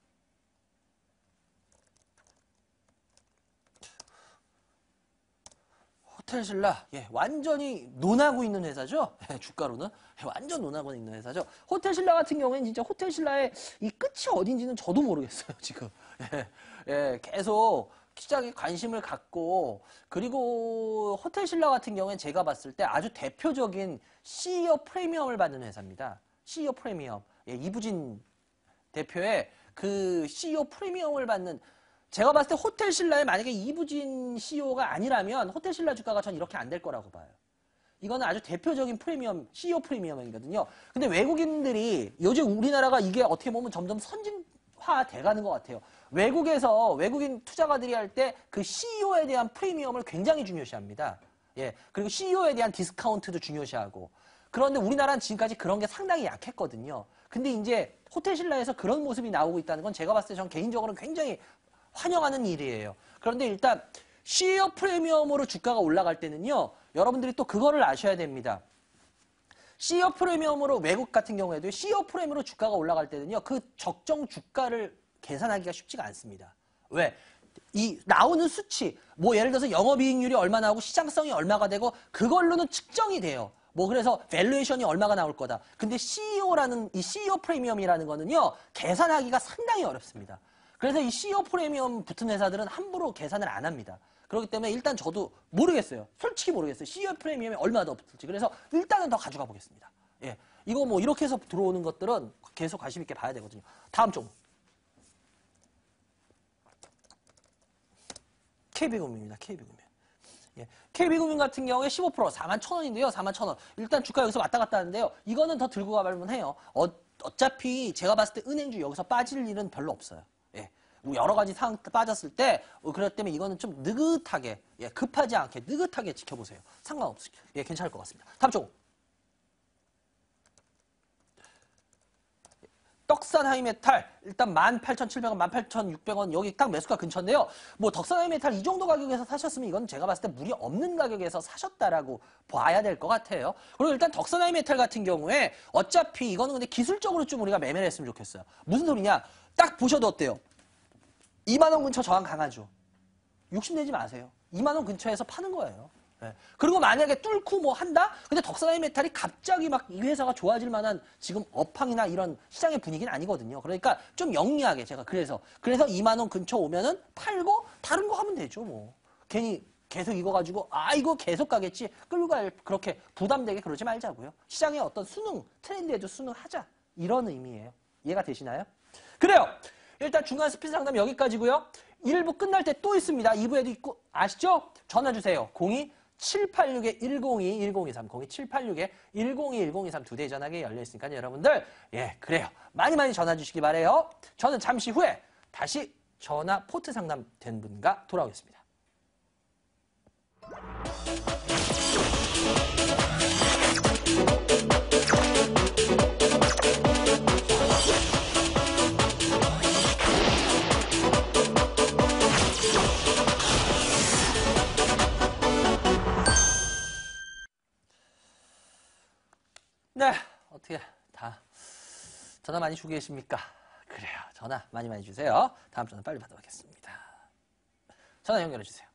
호텔신라, 예, 완전히 논하고 있는 회사죠. 예, 주가로는 예, 완전 논하고 있는 회사죠. 호텔신라 같은 경우에는 진짜 호텔신라의 이 끝이 어딘지는 저도 모르겠어요. 지금 예, 예, 계속 시장에 관심을 갖고 그리고 호텔신라 같은 경우에는 제가 봤을 때 아주 대표적인 씨이오 프리미엄을 받는 회사입니다. 씨이오 프리미엄, 예, 이부진 대표의 그 씨이오 프리미엄을 받는. 제가 봤을 때 호텔신라에 만약에 이부진 씨이오가 아니라면 호텔신라 주가가 전 이렇게 안 될 거라고 봐요. 이거는 아주 대표적인 프리미엄, 씨이오 프리미엄이거든요. 근데 외국인들이 요즘 우리나라가 이게 어떻게 보면 점점 선진화 돼가는 것 같아요. 외국에서 외국인 투자가들이 할 때 그 씨이오에 대한 프리미엄을 굉장히 중요시합니다. 예, 그리고 씨이오에 대한 디스카운트도 중요시하고. 그런데 우리나라는 지금까지 그런 게 상당히 약했거든요. 근데 이제 호텔신라에서 그런 모습이 나오고 있다는 건 제가 봤을 때 전 개인적으로 굉장히 환영하는 일이에요. 그런데 일단 씨이오 프리미엄으로 주가가 올라갈 때는요. 여러분들이 또 그거를 아셔야 됩니다. 씨이오 프리미엄으로 외국 같은 경우에도 씨이오 프리미엄으로 주가가 올라갈 때는요. 그 적정 주가를 계산하기가 쉽지가 않습니다. 왜? 이 나오는 수치, 뭐 예를 들어서 영업이익률이 얼마 나오고 시장성이 얼마가 되고 그걸로는 측정이 돼요. 뭐 그래서 밸류에이션이 얼마가 나올 거다. 근데 씨이오라는 이 씨이오 프리미엄이라는 거는요. 계산하기가 상당히 어렵습니다. 그래서 이 씨이오 프리미엄 붙은 회사들은 함부로 계산을 안 합니다. 그렇기 때문에 일단 저도 모르겠어요. 솔직히 모르겠어요. 씨이오 프리미엄이 얼마나 더 붙을지. 그래서 일단은 더 가져가 보겠습니다. 예, 이거 뭐 이렇게 해서 들어오는 것들은 계속 관심 있게 봐야 되거든요. 다음 종목. 케이비금융입니다. 케이비금융. 예, 케이비금융 같은 경우에 십오 퍼센트 사만 천 원인데요. 사만 천 원. 일단 주가 여기서 왔다 갔다 하는데요. 이거는 더 들고 가볼만 해요. 어, 어차피 제가 봤을 때 은행주 여기서 빠질 일은 별로 없어요. 예, 뭐 여러 가지 상황 빠졌을 때 어, 그렇기 때문에 이거는 좀 느긋하게, 예, 급하지 않게 느긋하게 지켜보세요. 상관없이, 예, 괜찮을 것 같습니다. 다음 쪽. 떡산 하이메탈 일단 만 팔천칠백 원, 만 팔천육백 원 여기 딱 매수가 근처인데요. 뭐 덕산 하이메탈 이 정도 가격에서 사셨으면 이건 제가 봤을 때 무리 없는 가격에서 사셨다라고 봐야 될 것 같아요. 그리고 일단 덕산 하이메탈 같은 경우에 어차피 이거는 근데 기술적으로 좀 우리가 매매를 했으면 좋겠어요. 무슨 소리냐? 딱 보셔도 어때요? 이만 원 근처 저항 강하죠. 욕심내지 마세요. 이만 원 근처에서 파는 거예요. 네. 그리고 만약에 뚫고 뭐 한다? 근데 덕산하이메탈이 갑자기 막 이 회사가 좋아질 만한 지금 업황이나 이런 시장의 분위기는 아니거든요. 그러니까 좀 영리하게 제가 그래서 그래서 이만 원 근처 오면은 팔고 다른 거 하면 되죠 뭐. 괜히 계속 이거 가지고 아 이거 계속 가겠지 끌고 갈 그렇게 부담되게 그러지 말자고요. 시장의 어떤 수능 트렌드에도 수능하자 이런 의미예요. 이해가 되시나요? 그래요. 일단 중간 스피드 상담 여기까지고요. 일 부 끝날 때 또 있습니다. 이 부에도 있고 아시죠? 전화 주세요. 공이 칠팔육 일공이 일공이삼 공이 칠팔육 일공이 일공이삼 두 대의 전화기 열려 있으니까요. 여러분들 예 그래요. 많이 많이 전화 주시기 바래요. 저는 잠시 후에 다시 전화 포트 상담 된 분과 돌아오겠습니다. 네, 어떻게 다 전화 많이 주고 계십니까? 그래요, 전화 많이 많이 주세요. 다음 전화 빨리 받아보겠습니다. 전화 연결해 주세요.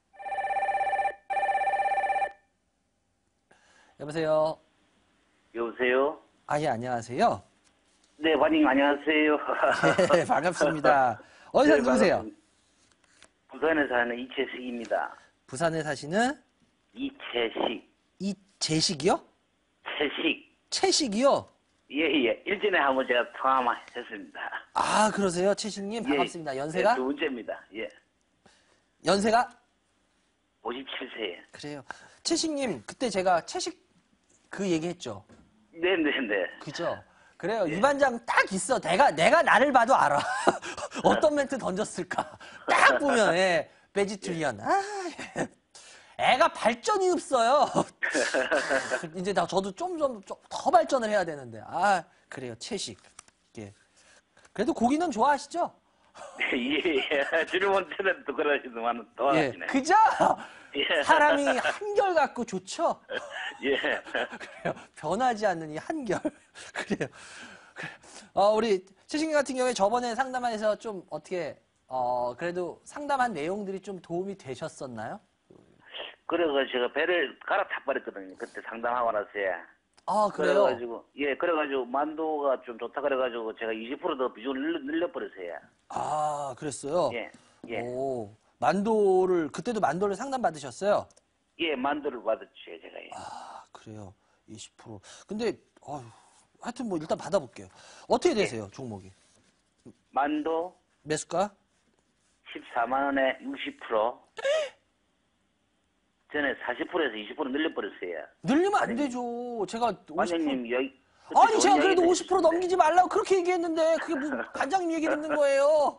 여보세요. 여보세요. 아, 예, 안녕하세요. 네, 관님 안녕하세요. 네, 반갑습니다. 어디서 네, 누구세요? 반갑습니다. 부산에 사는 이채식입니다. 부산에 사시는 이채식. 이재식이요? 채식. 채식이요? 예, 예. 일전에 한번 제가 통화만 했습니다. 아, 그러세요? 채식님 반갑습니다. 예, 연세가? 네, 두 번째입니다. 예. 연세가? 오십칠 세에. 그래요. 채식님, 그때 제가 채식 그 얘기했죠? 네네네. 그죠? 그래요. 예. 이 반장 딱 있어. 내가, 내가 나를 봐도 알아. 어떤 멘트 던졌을까. 딱 보면, 예. 베지트리언. 아, 예. 애가 발전이 없어요. 이제 나 저도 좀, 좀, 좀 더 발전을 해야 되는데. 아, 그래요. 채식. 예. 그래도 고기는 좋아하시죠? 예, 예. 주름원체는 또 그러시더만 더 예. 하시네. 그죠? 예. 사람이 한결같고 좋죠? 예. 그래요. 변하지 않는 이 한결. 그래요. 그래요. 어, 우리 채식님 같은 경우에 저번에 상담에서 좀 어떻게, 어, 그래도 상담한 내용들이 좀 도움이 되셨었나요? 그래서 제가 배를 갈아타버렸거든요. 그때 상담하고 나서야. 아, 그래요? 그래가지고, 예, 그래가지고 만도가 좀 좋다 그래가지고 제가 이십 퍼센트 더 비중을 늘려, 늘려버렸어요. 아, 그랬어요? 예, 예. 오, 만도를, 그때도 만도를 상담받으셨어요? 예, 만도를 받았죠, 제가. 예. 아, 그래요. 이십 퍼센트. 근데, 어휴, 하여튼 뭐 일단 받아볼게요. 어떻게 되세요, 종목이? 만도 매수가? 십사만 원에 육십 퍼센트. 전에 사십 퍼센트에서 이십 퍼센트 늘려버렸어요. 늘리면 안 되죠. 제가 오십 퍼센트. 반장님, 여기. 아니, 제가 그래도 좋은 오십 퍼센트 이야기 넘기지 말라고 그렇게 얘기했는데, 그게 뭐, 반장님 얘기 듣는 거예요.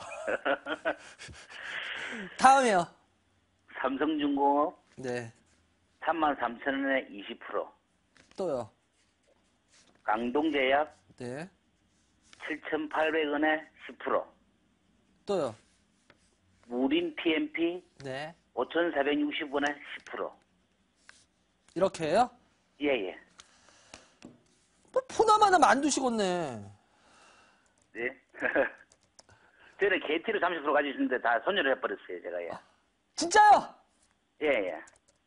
다음이요. 삼성중공업 네. 삼만 삼천 원에 이십 퍼센트. 또요. 강동제약 네. 칠천팔백 원에 십 퍼센트. 또요. 무림 티엠피 네. 오천사백육십 원에 십 퍼센트. 이렇게 해요? 예, 예. 뭐, 푸나마나 만두시겠네. 네. 저는 케이티를 삼십 퍼센트 가지고 있는데 다 손절을 해버렸어요, 제가. 예, 진짜요? 예. 예.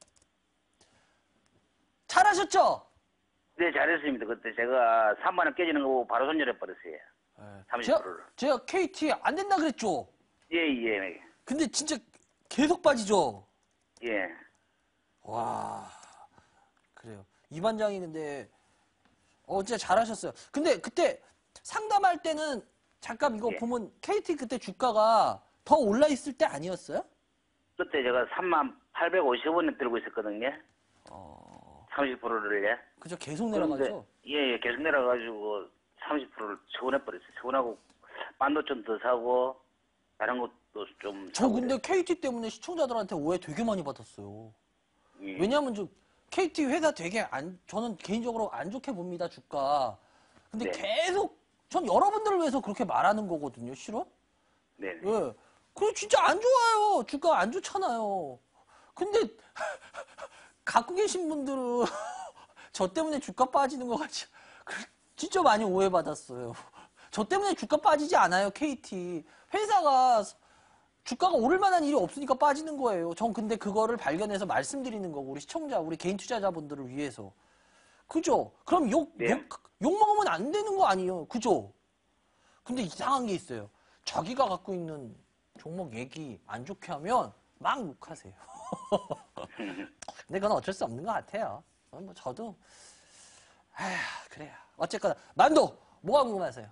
잘하셨죠? 네, 잘했습니다. 그때 제가 삼만 원 깨지는 거 보고 바로 손절해버렸어요. 삼십 제가, 퍼센트를. 제가 케이티 안 된다 그랬죠? 예, 예. 근데 진짜 계속 빠지죠? 예. 와, 그래요. 이 반장이 근데, 어, 진짜 잘하셨어요. 근데 그때 상담할 때는 잠깐 이거 예. 보면 케이티 그때 주가가 더 올라 있을 때 아니었어요? 그때 제가 삼만 팔백오십 원에 들고 있었거든요. 어, 삼십 퍼센트를, 예. 그죠. 계속 그런데, 내려가죠? 예, 예. 계속 내려가지고 삼십 퍼센트를 처분해버렸어요. 처분하고 만도 좀 더 사고, 다른 것도 좀. 저 근데 케이티 때문에 시청자들한테 오해 되게 많이 받았어요. 예. 왜냐하면 좀 케이티 회사 되게 안, 저는 개인적으로 안 좋게 봅니다, 주가. 근데 네. 계속 전 여러분들을 위해서 그렇게 말하는 거거든요, 실은. 네네. 예. 그래, 진짜 안 좋아요. 주가 안 좋잖아요. 근데, 갖고 계신 분들은 저 때문에 주가 빠지는 것 같이, 진짜 많이 오해받았어요. 저 때문에 주가 빠지지 않아요, 케이티. 회사가, 주가가 오를 만한 일이 없으니까 빠지는 거예요. 전 근데 그거를 발견해서 말씀드리는 거고, 우리 시청자, 우리 개인 투자자분들을 위해서. 그죠? 그럼 욕, 네. 욕, 욕 먹으면 안 되는 거 아니에요. 그죠? 근데 이상한 게 있어요. 자기가 갖고 있는 종목 얘기 안 좋게 하면 막 욕하세요. 근데 그건 어쩔 수 없는 것 같아요. 뭐 저도, 아휴, 그래요. 어쨌거나, 만도, 뭐가 궁금하세요?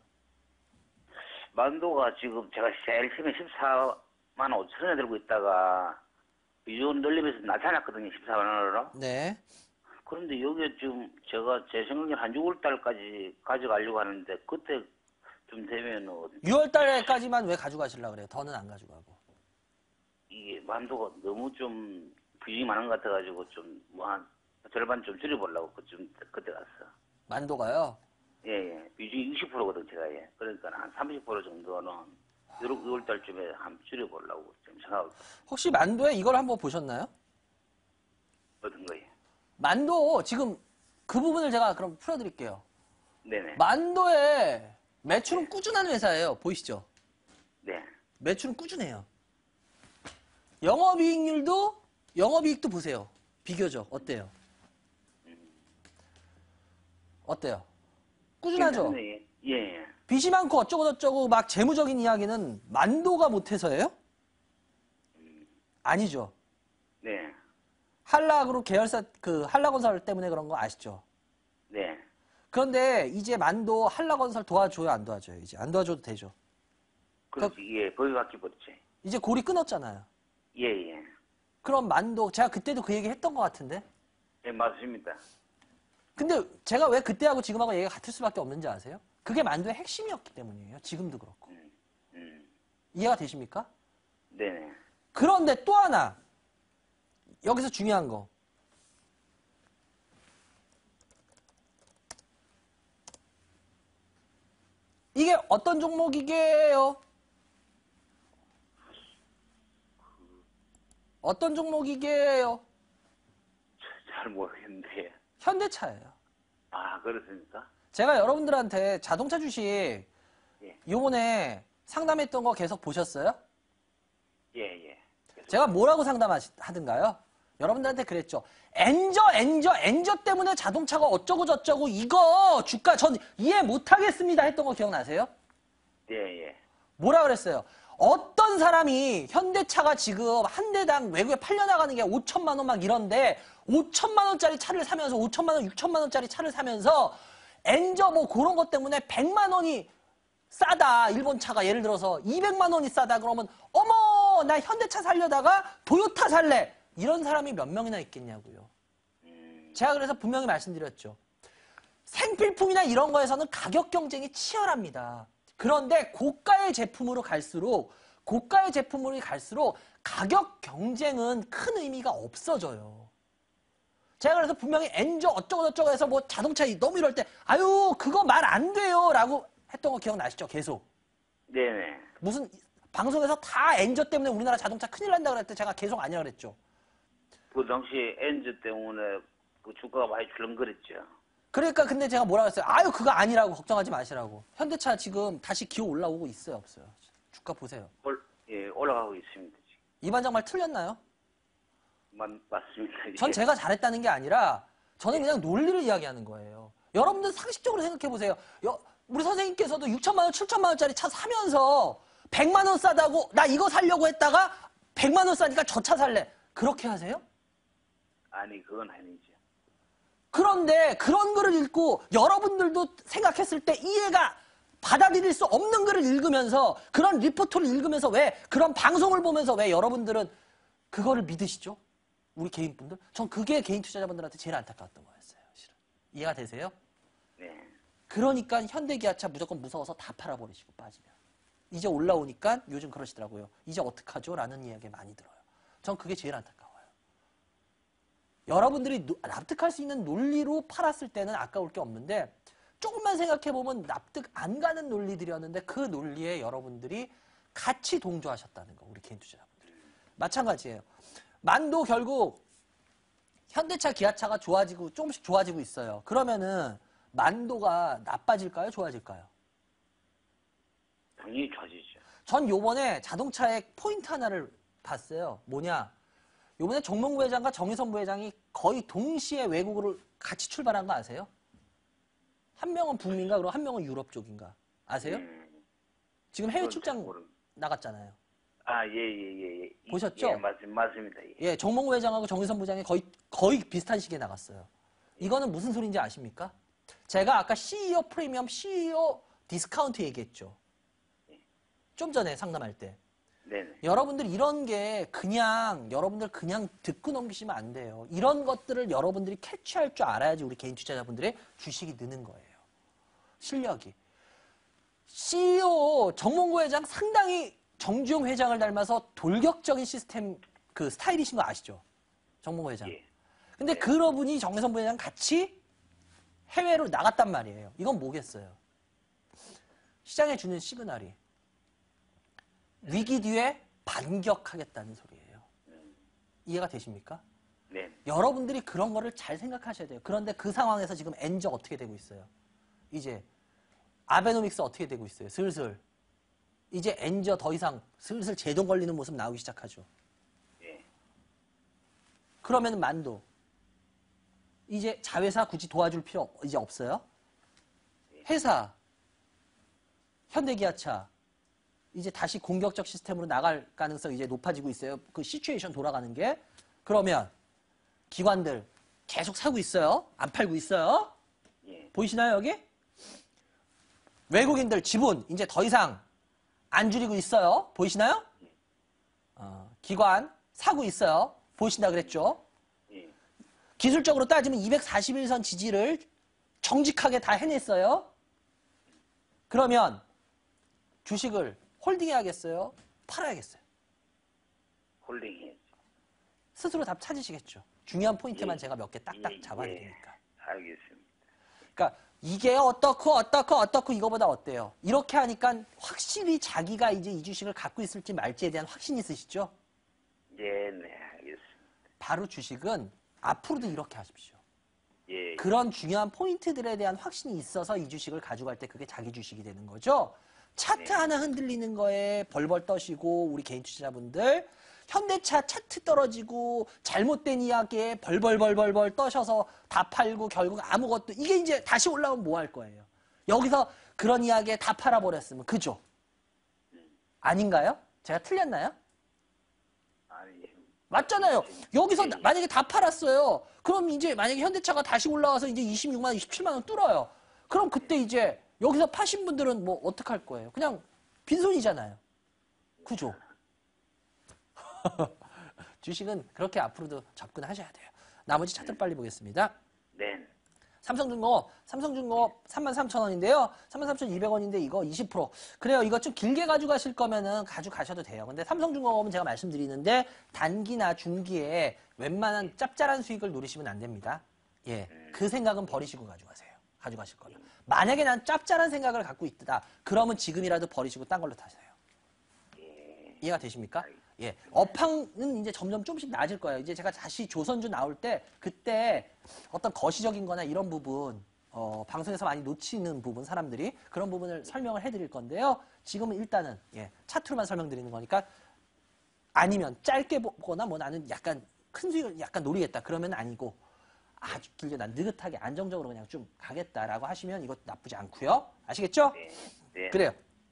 만도가 지금 제가 제일 처음에 십사만 오천 원에 들고 있다가 비중 늘리면서 나타났거든요. 십사만 원으로. 네. 그런데 여기에 지금 제가 제 생각에 한 유월 달까지 가져가려고 하는데 그때 좀 되면 유월 달까지만 왜 가져가시려고 그래요? 더는 안 가져가고. 이게 만도가 너무 좀 비중이 많은 것 같아가지고 좀 뭐 한 절반 좀 줄여보려고 그좀 그때 갔어. 만도가요? 예예. 비중이 육십 퍼센트거든 제가 예. 그러니까 한 삼십 퍼센트 정도는 유월 달쯤에 한 줄여보려고 좀 생각하고 혹시 만도에 이걸 한번 보셨나요? 어떤 거예요? 만도, 지금 그 부분을 제가 그럼 풀어드릴게요. 네네. 만도의 매출은 꾸준한 회사예요. 보이시죠? 네. 매출은 꾸준해요. 영업이익률도, 영업이익도 보세요. 비교적. 어때요? 어때요? 꾸준하죠? 괜찮네. 예. 예. 빚이 많고 어쩌고저쩌고 막 재무적인 이야기는 만도가 못해서예요? 아니죠. 네. 한락으로 계열사, 그, 한락건설 때문에 그런 거 아시죠? 네. 그런데 이제 만도 한락건설 도와줘요, 안 도와줘요? 이제 안 도와줘도 되죠. 그렇지. 예. 법이 바뀌었지. 이제 고리 끊었잖아요. 예, 예. 그럼 만도, 제가 그때도 그 얘기 했던 것 같은데? 예, 맞습니다. 근데 제가 왜 그때하고 지금하고 얘기가 같을 수밖에 없는지 아세요? 그게 만도의 핵심이었기 때문이에요. 지금도 그렇고. 음, 음. 이해가 되십니까? 네네. 그런데 또 하나. 여기서 중요한 거. 이게 어떤 종목이게요? 어떤 종목이게요? 잘 모르겠는데. 현대차예요. 아, 그렇습니까? 제가 여러분들한테 자동차 주식 예. 요번에 상담했던 거 계속 보셨어요? 예, 예. 계속. 제가 뭐라고 상담하든가요? 여러분들한테 그랬죠. 엔저, 엔저, 엔저 때문에 자동차가 어쩌고 저쩌고 이거 주가 전 이해 못하겠습니다 했던 거 기억나세요? 예, 예. 뭐라 그랬어요? 어떤 사람이 현대차가 지금 한 대당 외국에 팔려나가는 게 오천만 원 막 이런데 오천만 원짜리 차를 사면서 오천만 원, 육천만 원짜리 차를 사면서 엔저 뭐 그런 것 때문에 백만 원이 싸다. 일본 차가 예를 들어서 이백만 원이 싸다. 그러면 어머 나 현대차 살려다가 도요타 살래. 이런 사람이 몇 명이나 있겠냐고요. 제가 그래서 분명히 말씀드렸죠. 생필품이나 이런 거에서는 가격 경쟁이 치열합니다. 그런데 고가의 제품으로 갈수록 고가의 제품으로 갈수록 가격 경쟁은 큰 의미가 없어져요. 제가 그래서 분명히 엔저 어쩌고저쩌고 해서 뭐 자동차 너무 이럴 때 아유 그거 말 안 돼요 라고 했던 거 기억나시죠? 계속. 네네. 무슨 방송에서 다 엔저 때문에 우리나라 자동차 큰일 난다 그럴 때 제가 계속 아니라 그랬죠. 그 당시에 엔저 때문에 그 주가가 많이 출렁거렸죠. 그러니까 근데 제가 뭐라고 했어요? 아유 그거 아니라고 걱정하지 마시라고. 현대차 지금 다시 기어 올라오고 있어요 없어요? 주가 보세요. 올, 예, 올라가고 있습니다. 지금. 이 반장 말 틀렸나요? 맞, 맞습니다. 전 예. 제가 잘했다는 게 아니라 저는 그냥 논리를 이야기하는 거예요. 여러분들 상식적으로 생각해 보세요. 여, 우리 선생님께서도 육천만 원, 칠천만 원짜리 차 사면서 백만 원 싸다고 나 이거 살려고 했다가 백만 원 싸니까 저 차 살래. 그렇게 하세요? 아니, 그건 아니죠. 그런데 그런 글을 읽고 여러분들도 생각했을 때 이해가 받아들일 수 없는 글을 읽으면서 그런 리포트를 읽으면서 왜 그런 방송을 보면서 왜 여러분들은 그거를 믿으시죠? 우리 개인분들? 전 그게 개인 투자자분들한테 제일 안타까웠던 거였어요. 실은. 이해가 되세요? 네. 그러니까 현대기아차 무조건 무서워서 다 팔아버리시고 빠지면. 이제 올라오니까 요즘 그러시더라고요. 이제 어떡하죠? 라는 이야기 많이 들어요. 전 그게 제일 안타까워요. 여러분들이 노, 납득할 수 있는 논리로 팔았을 때는 아까울 게 없는데 조금만 생각해보면 납득 안 가는 논리들이었는데 그 논리에 여러분들이 같이 동조하셨다는 거, 우리 개인 투자자분들. 마찬가지예요. 만도 결국 현대차, 기아차가 좋아지고 조금씩 좋아지고 있어요. 그러면은 만도가 나빠질까요? 좋아질까요? 당연히 좋아지죠. 전 요번에 자동차의 포인트 하나를 봤어요. 뭐냐? 요번에 정몽구 회장과 정의선 부회장이 거의 동시에 외국으로 같이 출발한 거 아세요? 한 명은 북미인가 그리고 한 명은 유럽 쪽인가 아세요? 음, 지금 해외 그건 출장 잘 모르- 나갔잖아요. 아, 예, 예, 예, 예. 보셨죠? 예, 맞, 맞습니다. 예. 예, 정몽구 회장하고 정의선 부장이 거의 거의 비슷한 시기에 나갔어요. 이거는 무슨 소리인지 아십니까? 제가 아까 씨이오 프리미엄, 씨이오 디스카운트 얘기했죠. 좀 전에 상담할 때. 네네. 여러분들 이런 게 그냥 여러분들 그냥 듣고 넘기시면 안 돼요. 이런 것들을 여러분들이 캐치할 줄 알아야지 우리 개인 투자자분들의 주식이 느는 거예요. 실력이. 씨이오 정몽구 회장 상당히 정주영 회장을 닮아서 돌격적인 시스템 그 스타일이신 거 아시죠? 정몽구 회장. 예. 근데 그러분이 정혜선 부회장 같이 해외로 나갔단 말이에요. 이건 뭐겠어요? 시장에 주는 시그널이 위기 뒤에 반격하겠다는 소리예요. 이해가 되십니까? 네. 여러분들이 그런 거를 잘 생각하셔야 돼요. 그런데 그 상황에서 지금 엔저 어떻게 되고 있어요? 이제 아베노믹스 어떻게 되고 있어요? 슬슬. 이제 엔저 더 이상 슬슬 제동 걸리는 모습 나오기 시작하죠. 예. 그러면 만도. 이제 자회사 굳이 도와줄 필요 이제 없어요. 회사, 현대기아차, 이제 다시 공격적 시스템으로 나갈 가능성이 이제 높아지고 있어요. 그 시츄에이션 돌아가는 게. 그러면 기관들 계속 사고 있어요. 안 팔고 있어요. 예. 보이시나요, 여기? 외국인들 지분 이제 더 이상 안 줄이고 있어요. 보이시나요? 어, 기관 사고 있어요. 보이신다 그랬죠? 예. 기술적으로 따지면 이백사십일 선 지지를 정직하게 다 해냈어요. 그러면 주식을 홀딩해야겠어요? 팔아야겠어요? 홀딩 해야죠. 스스로 답 찾으시겠죠. 중요한 포인트만 예. 제가 몇 개 딱딱 예, 잡아드리니까. 예. 알겠습니다. 그러니까 이게 어떻고 어떻고 어떻고 이거보다 어때요? 이렇게 하니까 확실히 자기가 이제 이 주식을 갖고 있을지 말지에 대한 확신이 있으시죠? 예, 네, 알겠습니다. 바로 주식은 앞으로도 이렇게 하십시오. 예. 그런 중요한 포인트들에 대한 확신이 있어서 이 주식을 가져갈 때 그게 자기 주식이 되는 거죠. 차트 네. 하나 흔들리는 거에 벌벌 떠시고 우리 개인 투자자분들 현대차 차트 떨어지고 잘못된 이야기에 벌벌벌벌벌 떠셔서 다 팔고 결국 아무것도 이게 이제 다시 올라오면 뭐 할 거예요? 여기서 그런 이야기에 다 팔아버렸으면 그죠? 아닌가요? 제가 틀렸나요? 아니, 맞잖아요. 여기서 예, 나- 예. 만약에 다 팔았어요. 그럼 이제 만약에 현대차가 다시 올라와서 이제 이십육만 원, 이십칠만 원 뚫어요. 그럼 그때 이제 여기서 파신 분들은 뭐 어떡할 거예요? 그냥 빈손이잖아요. 그죠? 주식은 그렇게 앞으로도 접근하셔야 돼요. 나머지 차트 빨리 보겠습니다. 네. 삼성중공업, 삼성중공업 삼만 삼천 원인데요. 삼만 삼천이백 원인데 이거 이십 퍼센트. 그래요. 이거 좀 길게 가져가실 거면은 가져가셔도 돼요. 근데 삼성중공업은 제가 말씀드리는데 단기나 중기에 웬만한 짭짤한 수익을 노리시면 안 됩니다. 예. 그 생각은 버리시고 가져가세요. 가져가실 거면. 만약에 난 짭짤한 생각을 갖고 있다. 그러면 지금이라도 버리시고 딴 걸로 타세요. 이해가 되십니까? 예. 업황은 이제 점점 조금씩 나아질 거예요. 이제 제가 다시 조선주 나올 때 그때 어떤 거시적인 거나 이런 부분, 어, 방송에서 많이 놓치는 부분, 사람들이 그런 부분을 설명을 해드릴 건데요. 지금은 일단은, 예, 차트로만 설명드리는 거니까 아니면 짧게 보거나 뭐 나는 약간 큰 수익을 약간 노리겠다. 그러면 아니고 아주 길게 난 느긋하게 안정적으로 그냥 좀 가겠다라고 하시면 이것도 나쁘지 않고요. 아시겠죠? 네. 네. 그래요.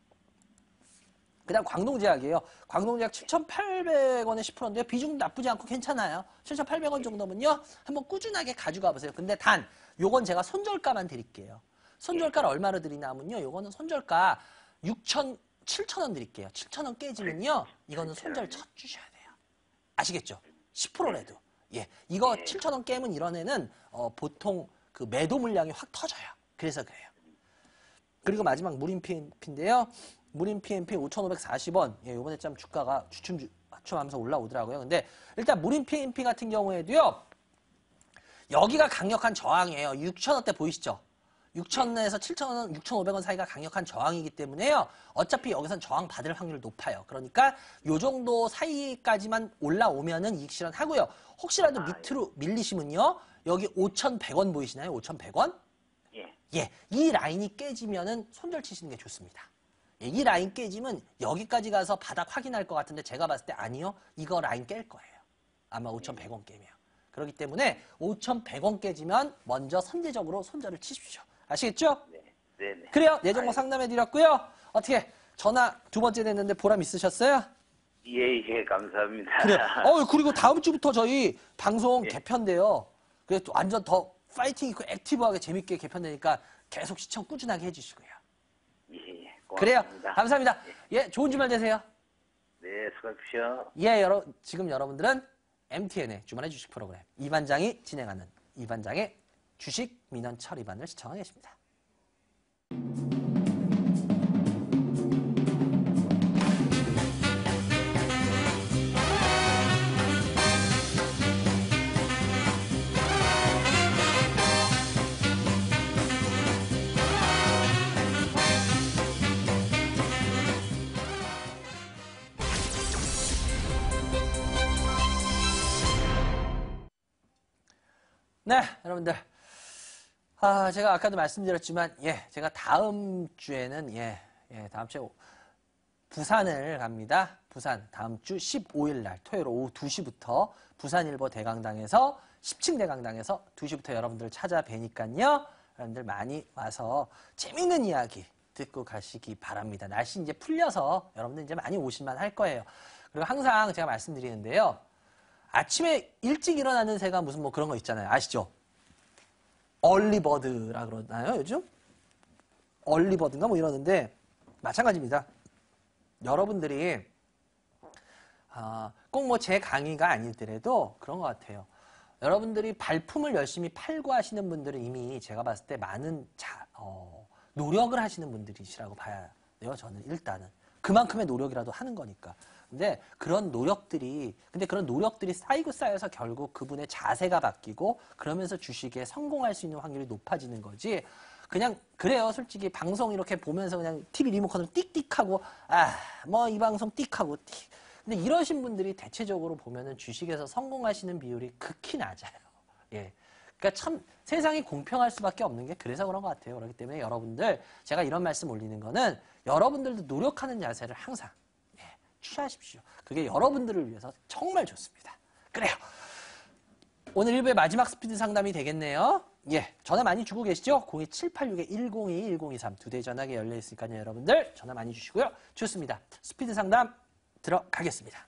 그 다음 광동제약이에요. 광동제약 칠천팔백 원에 십 퍼센트인데요. 비중 나쁘지 않고 괜찮아요. 칠천팔백 원 정도면요. 한번 꾸준하게 가져가 보세요. 근데 단 요건 제가 손절가만 드릴게요. 손절가를 얼마로 드리냐 하면요. 요거는 손절가 육천, 칠천 원 드릴게요. 칠천 원 깨지면요. 이거는 손절 쳐 주셔야 돼요. 아시겠죠? 십 퍼센트라도. 예. 이거 칠천 원 깨면 이런 애는 어, 보통 그 매도 물량이 확 터져요. 그래서 그래요. 그리고 마지막 무림 피엠피인데요. 무림 피엠피 오천오백사십 원. 예, 요번에 참 주가가 주춤 주춤하면서 올라오더라고요. 근데 일단 무림 피엠피 같은 경우에도요. 여기가 강력한 저항이에요. 육천 원대 보이시죠? 육천에서 칠천 원, 육천오백 원 사이가 강력한 저항이기 때문에요. 어차피 여기선 저항 받을 확률 높아요. 그러니까 요 정도 사이까지만 올라오면은 이익 실현하고요. 혹시라도 아, 밑으로 밀리시면요. 여기 오천백 원 보이시나요? 오천백 원? 예. 예, 이 라인이 깨지면은 손절 치시는 게 좋습니다. 예, 이 라인 깨지면 여기까지 가서 바닥 확인할 것 같은데 제가 봤을 때 아니요. 이거 라인 깰 거예요. 아마 오천백 원 깨면. 그렇기 때문에 오천백 원 깨지면 먼저 선제적으로 손절을 치십시오. 아시겠죠? 네. 네네. 그래요. 내 정보 아이, 상담해드렸고요. 어떻게 전화 두 번째 됐는데 보람 있으셨어요? 예, 예, 감사합니다. 그래요. 어, 그리고 다음 주부터 저희 방송 예. 개편돼요. 그래서 또 완전 더 파이팅 있고 액티브하게 재밌게 개편되니까 계속 시청 꾸준하게 해주시고요. 예, 예, 그래요. 고맙습니다. 감사합니다. 예, 좋은 주말 되세요. 네, 수고하십시오. 예, 여러, 지금 여러분들은 엠티엔의 주말의 주식 프로그램 이반장이 진행하는 이반장의 주식 민원 처리반을 시청하고 계십니다. 네, 여러분들. 아, 제가 아까도 말씀드렸지만, 예, 제가 다음 주에는, 예, 예, 다음 주에 부산을 갑니다. 부산, 다음 주 십오 일 날, 토요일 오후 두 시부터 부산일보 대강당에서, 십 층 대강당에서 두 시부터 여러분들 찾아뵈니까요. 여러분들 많이 와서 재밌는 이야기 듣고 가시기 바랍니다. 날씨 이제 풀려서 여러분들 이제 많이 오실만 할 거예요. 그리고 항상 제가 말씀드리는데요. 아침에 일찍 일어나는 새가 무슨 뭐 그런 거 있잖아요. 아시죠? 얼리버드라 그러나요, 요즘? 얼리버드인가 뭐 이러는데 마찬가지입니다. 여러분들이 아, 꼭 뭐 제 강의가 아니더라도 그런 것 같아요. 여러분들이 발품을 열심히 팔고 하시는 분들은 이미 제가 봤을 때 많은 자, 어, 노력을 하시는 분들이시라고 봐야 돼요. 저는 일단은. 그만큼의 노력이라도 하는 거니까. 근데 그런 노력들이, 근데 그런 노력들이 쌓이고 쌓여서 결국 그분의 자세가 바뀌고 그러면서 주식에 성공할 수 있는 확률이 높아지는 거지. 그냥 그래요. 솔직히 방송 이렇게 보면서 그냥 티비 리모컨을 띡띡하고 아, 뭐 이 방송 띡하고 띡. 근데 이러신 분들이 대체적으로 보면은 주식에서 성공하시는 비율이 극히 낮아요. 예. 그러니까 참 세상이 공평할 수밖에 없는 게 그래서 그런 것 같아요. 그렇기 때문에 여러분들 제가 이런 말씀 올리는 거는 여러분들도 노력하는 자세를 항상 예, 취하십시오. 그게 여러분들을 위해서 정말 좋습니다. 그래요. 오늘 일 부의 마지막 스피드 상담이 되겠네요. 예, 전화 많이 주고 계시죠? 공이 칠팔육 일공이 일공이삼 두 대 전화기 열려 있으니까요. 여러분들 전화 많이 주시고요. 좋습니다. 스피드 상담 들어가겠습니다.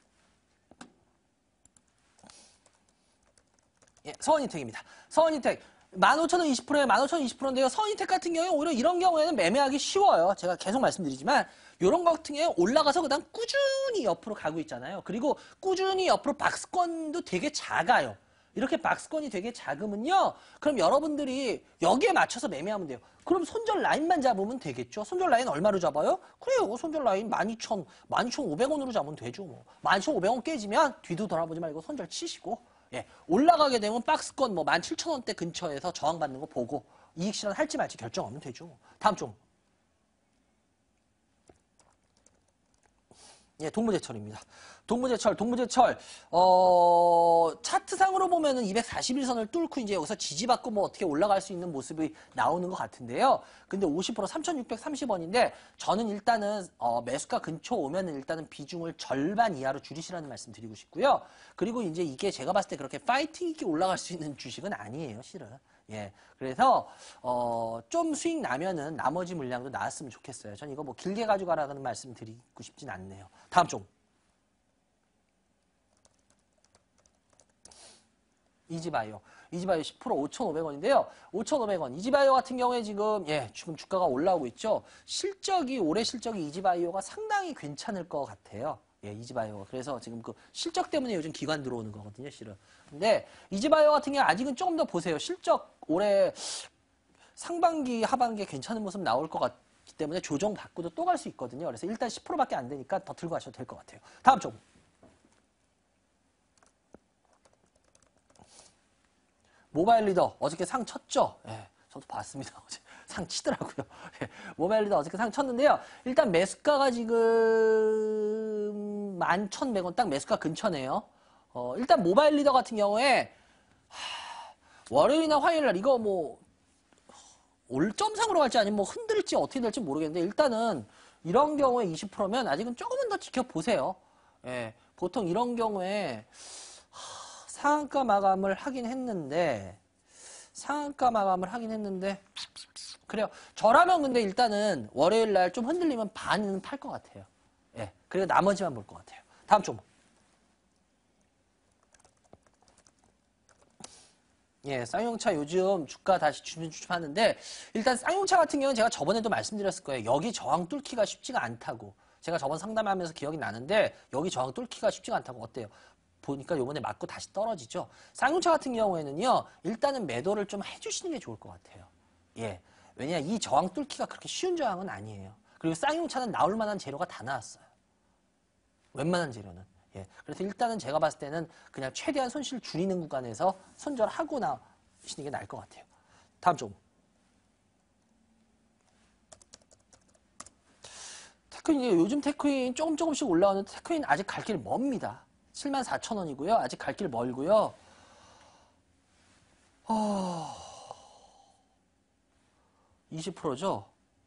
예, 서원인텍입니다. 서원인텍 만 오천 원 이십 퍼센트에 만 오천 원 이십 퍼센트인데요. 서원인텍 같은 경우에 오히려 이런 경우에는 매매하기 쉬워요. 제가 계속 말씀드리지만 이런 거 같은 경우에 올라가서 그다음 꾸준히 옆으로 가고 있잖아요. 그리고 꾸준히 옆으로 박스권도 되게 작아요. 이렇게 박스권이 되게 작으면요. 그럼 여러분들이 여기에 맞춰서 매매하면 돼요. 그럼 손절 라인만 잡으면 되겠죠. 손절 라인 얼마로 잡아요? 그래요. 손절 라인 만 이천, 만 이천오백 원으로 잡으면 되죠. 뭐. 만 이천오백 원 깨지면 뒤도 돌아보지 말고 손절 치시고 예, 올라가게 되면 박스권 뭐 만 칠천 원대 근처에서 저항받는 거 보고 이익 실현 할지 말지 결정하면 되죠. 다음 종. 예, 동부제철입니다. 동부제철, 동부제철, 어, 차트상으로 보면은 이백사십일 선을 뚫고 이제 여기서 지지받고 뭐 어떻게 올라갈 수 있는 모습이 나오는 것 같은데요. 근데 오십 퍼센트 삼천육백삼십 원인데 저는 일단은, 어, 매수가 근처 오면은 일단은 비중을 절반 이하로 줄이시라는 말씀 드리고 싶고요. 그리고 이제 이게 제가 봤을 때 그렇게 파이팅 있게 올라갈 수 있는 주식은 아니에요, 실은. 예. 그래서, 어, 좀 수익 나면은 나머지 물량도 나왔으면 좋겠어요. 전 이거 뭐 길게 가져가라는 말씀 드리고 싶진 않네요. 다음 종. 이지바이오. 이지바이오 십 퍼센트 오천오백 원인데요. 오천오백 원. 이지바이오 같은 경우에 지금, 예, 지금 주가가 올라오고 있죠. 실적이, 올해 실적이 이지바이오가 상당히 괜찮을 것 같아요. 예, 이지바이오가. 그래서 지금 그 실적 때문에 요즘 기관 들어오는 거거든요, 실은. 근데 이지바이오 같은 경우 아직은 조금 더 보세요. 실적 올해 상반기, 하반기에 괜찮은 모습 나올 것 같기 때문에 조정 받고도 또 갈 수 있거든요. 그래서 일단 십 퍼센트밖에 안 되니까 더 들고 가셔도 될 것 같아요. 다음 종. 모바일 리더 어저께 상 쳤죠? 예, 저도 봤습니다. 어제 상 치더라고요. 예, 모바일 리더 어저께 상 쳤는데요. 일단 매수가가 지금 만 천백 원 딱 매수가 근처네요. 어, 일단 모바일 리더 같은 경우에 하, 월요일이나 화요일날 이거 뭐 올점상으로 갈지 아니면 뭐 흔들릴지 어떻게 될지 모르겠는데 일단은 이런 경우에 이십 퍼센트면 아직은 조금은 더 지켜보세요. 예, 보통 이런 경우에 하, 상한가 마감을 하긴 했는데 상한가 마감을 하긴 했는데 그래요. 저라면 근데 일단은 월요일날 좀 흔들리면 반은 팔 것 같아요. 예, 그리고 나머지만 볼 것 같아요. 다음 종목. 예, 쌍용차 요즘 주가 다시 주춤주춤하는데 일단 쌍용차 같은 경우는 제가 저번에도 말씀드렸을 거예요. 여기 저항 뚫기가 쉽지가 않다고. 제가 저번 상담하면서 기억이 나는데 여기 저항 뚫기가 쉽지가 않다고. 어때요? 보니까 요번에 맞고 다시 떨어지죠. 쌍용차 같은 경우에는요. 일단은 매도를 좀 해주시는 게 좋을 것 같아요. 예, 왜냐 이 저항 뚫기가 그렇게 쉬운 저항은 아니에요. 그리고 쌍용차는 나올 만한 재료가 다 나왔어요. 웬만한 재료는. 예, 그래서 일단은 제가 봤을 때는 그냥 최대한 손실 줄이는 구간에서 손절하고 나시는 게 나을 것 같아요. 다음 종목. 테크인, 요즘 테크인 조금 조금씩 올라오는데 테크인 아직 갈 길 멉니다. 칠만 사천 원이고요. 아직 갈 길 멀고요. 어... 이십 퍼센트죠.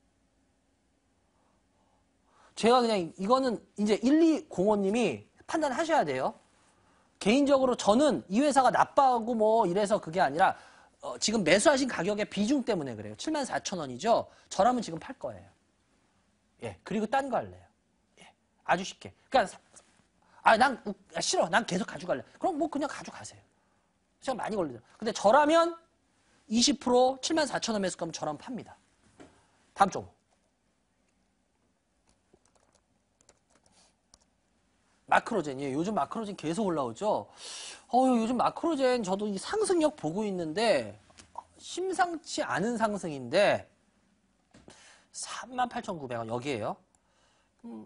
제가 그냥 이거는 이제 일이공오님이 판단하셔야 돼요. 개인적으로 저는 이 회사가 나빠하고 뭐 이래서 그게 아니라 어, 지금 매수하신 가격의 비중 때문에 그래요. 칠만 사천 원이죠. 저라면 지금 팔 거예요. 예, 그리고 딴 거 할래요. 예, 아주 쉽게. 그러니까 아, 난 아, 싫어. 난 계속 가져갈래. 그럼 뭐 그냥 가져가세요. 시간 많이 걸리죠. 근데 저라면 이십 퍼센트 칠만 사천 원 매수가면 저라면 팝니다. 다음 종목. 마크로젠이에요. 요즘 마크로젠 계속 올라오죠. 어, 요즘 마크로젠 저도 이 상승력 보고 있는데 심상치 않은 상승인데 삼만 팔천구백 원 여기에요. 음.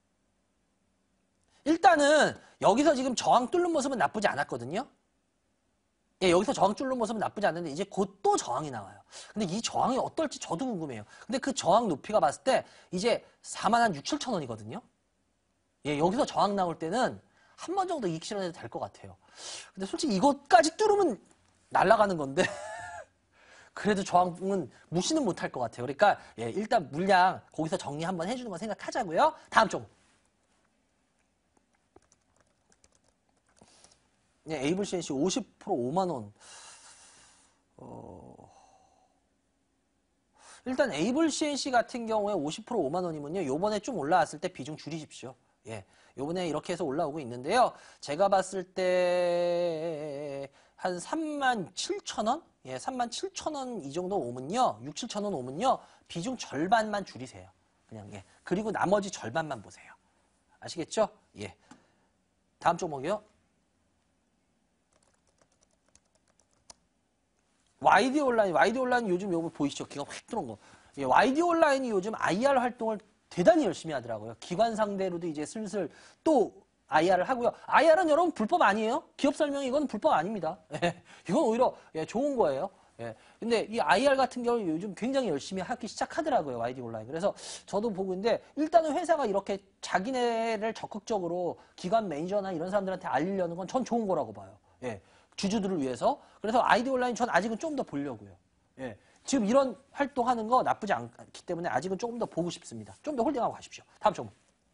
일단은 여기서 지금 저항 뚫는 모습은 나쁘지 않았거든요. 예, 여기서 저항 뚫는 모습은 나쁘지 않은데 이제 곧 또 저항이 나와요. 근데 이 저항이 어떨지 저도 궁금해요. 근데 그 저항 높이가 봤을 때 이제 사만 한 육, 칠천 원이거든요. 예, 여기서 저항 나올 때는 한 번 정도 이익 실현해도 될 것 같아요. 근데 솔직히 이것까지 뚫으면 날아가는 건데 그래도 저항은 무시는 못할 것 같아요. 그러니까 예, 일단 물량 거기서 정리 한번 해주는 거 생각하자고요. 다음 종. 예, 에이블 씨엔씨 오십 퍼센트 오만 원. 어... 일단 에이블 씨엔씨 같은 경우에 오십 퍼센트 오만 원이면요. 요번에 좀 올라왔을 때 비중 줄이십시오. 예, 요번에 이렇게 해서 올라오고 있는데요. 제가 봤을 때 한 삼만 칠천 원? 예, 삼만 칠천 원 이 정도 오면요. 육, 칠천 원 오면요. 비중 절반만 줄이세요. 그냥 예. 그리고 나머지 절반만 보세요. 아시겠죠? 예. 다음 종목이요. 와이디 온라인, 와이디 온라인 요즘 요거 보이시죠? 기가 확 들어온 거. 예, 와이디 온라인이 요즘 아이알 활동을 대단히 열심히 하더라고요. 기관 상대로도 이제 슬슬 또 아이알을 하고요. 아이알은 여러분 불법 아니에요. 기업 설명 이건 불법 아닙니다. 예, 이건 오히려 예, 좋은 거예요. 예, 근데 이 아이알 같은 경우 요즘 굉장히 열심히 하기 시작하더라고요. 와이디 온라인. 그래서 저도 보고 있는데 일단은 회사가 이렇게 자기네를 적극적으로 기관 매니저나 이런 사람들한테 알리려는 건 전 좋은 거라고 봐요. 예, 주주들을 위해서. 그래서 아이디 온라인 전 아직은 좀 더 보려고요. 예. 지금 이런 활동하는 거 나쁘지 않기 때문에 아직은 조금 더 보고 싶습니다. 좀 더 홀딩하고 가십시오. 다음 종목.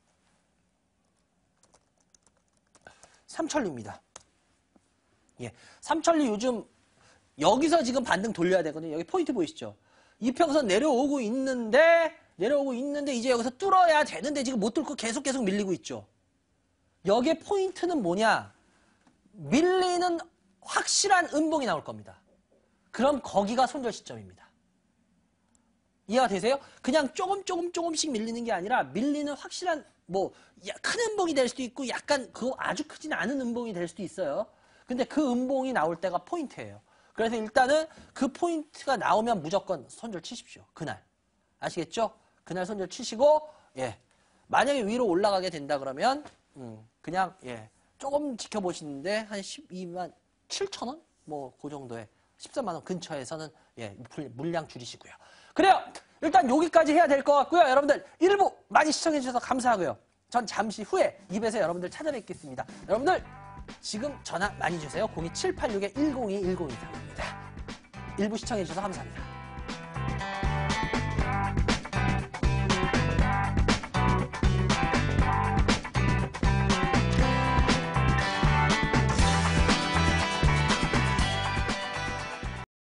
삼천리입니다. 예. 삼천리 요즘 여기서 지금 반등 돌려야 되거든요. 여기 포인트 보이시죠? 이평선 내려오고 있는데 내려오고 있는데 이제 여기서 뚫어야 되는데 지금 못 뚫고 계속 계속 밀리고 있죠. 여기에 포인트는 뭐냐? 밀리는 확실한 음봉이 나올 겁니다. 그럼 거기가 손절 시점입니다. 이해가 되세요? 그냥 조금 조금 조금씩 밀리는 게 아니라 밀리는 확실한 뭐 큰 음봉이 될 수도 있고 약간 그거 아주 크진 않은 음봉이 될 수도 있어요. 근데 그 음봉이 나올 때가 포인트예요. 그래서 일단은 그 포인트가 나오면 무조건 손절 치십시오. 그날. 아시겠죠? 그날 손절 치시고 예. 만약에 위로 올라가게 된다 그러면 음, 그냥 예. 조금 지켜보시는데 한 십이만 칠천 원? 뭐 그 정도에 십삼만 원 근처에서는 예, 물량 줄이시고요. 그래요. 일단 여기까지 해야 될 것 같고요. 여러분들 일 부 많이 시청해 주셔서 감사하고요. 전 잠시 후에 입에서 여러분들 찾아뵙겠습니다. 여러분들 지금 전화 많이 주세요. 공이 칠팔육 일공이 일공이사입니다. 일 부 시청해 주셔서 감사합니다.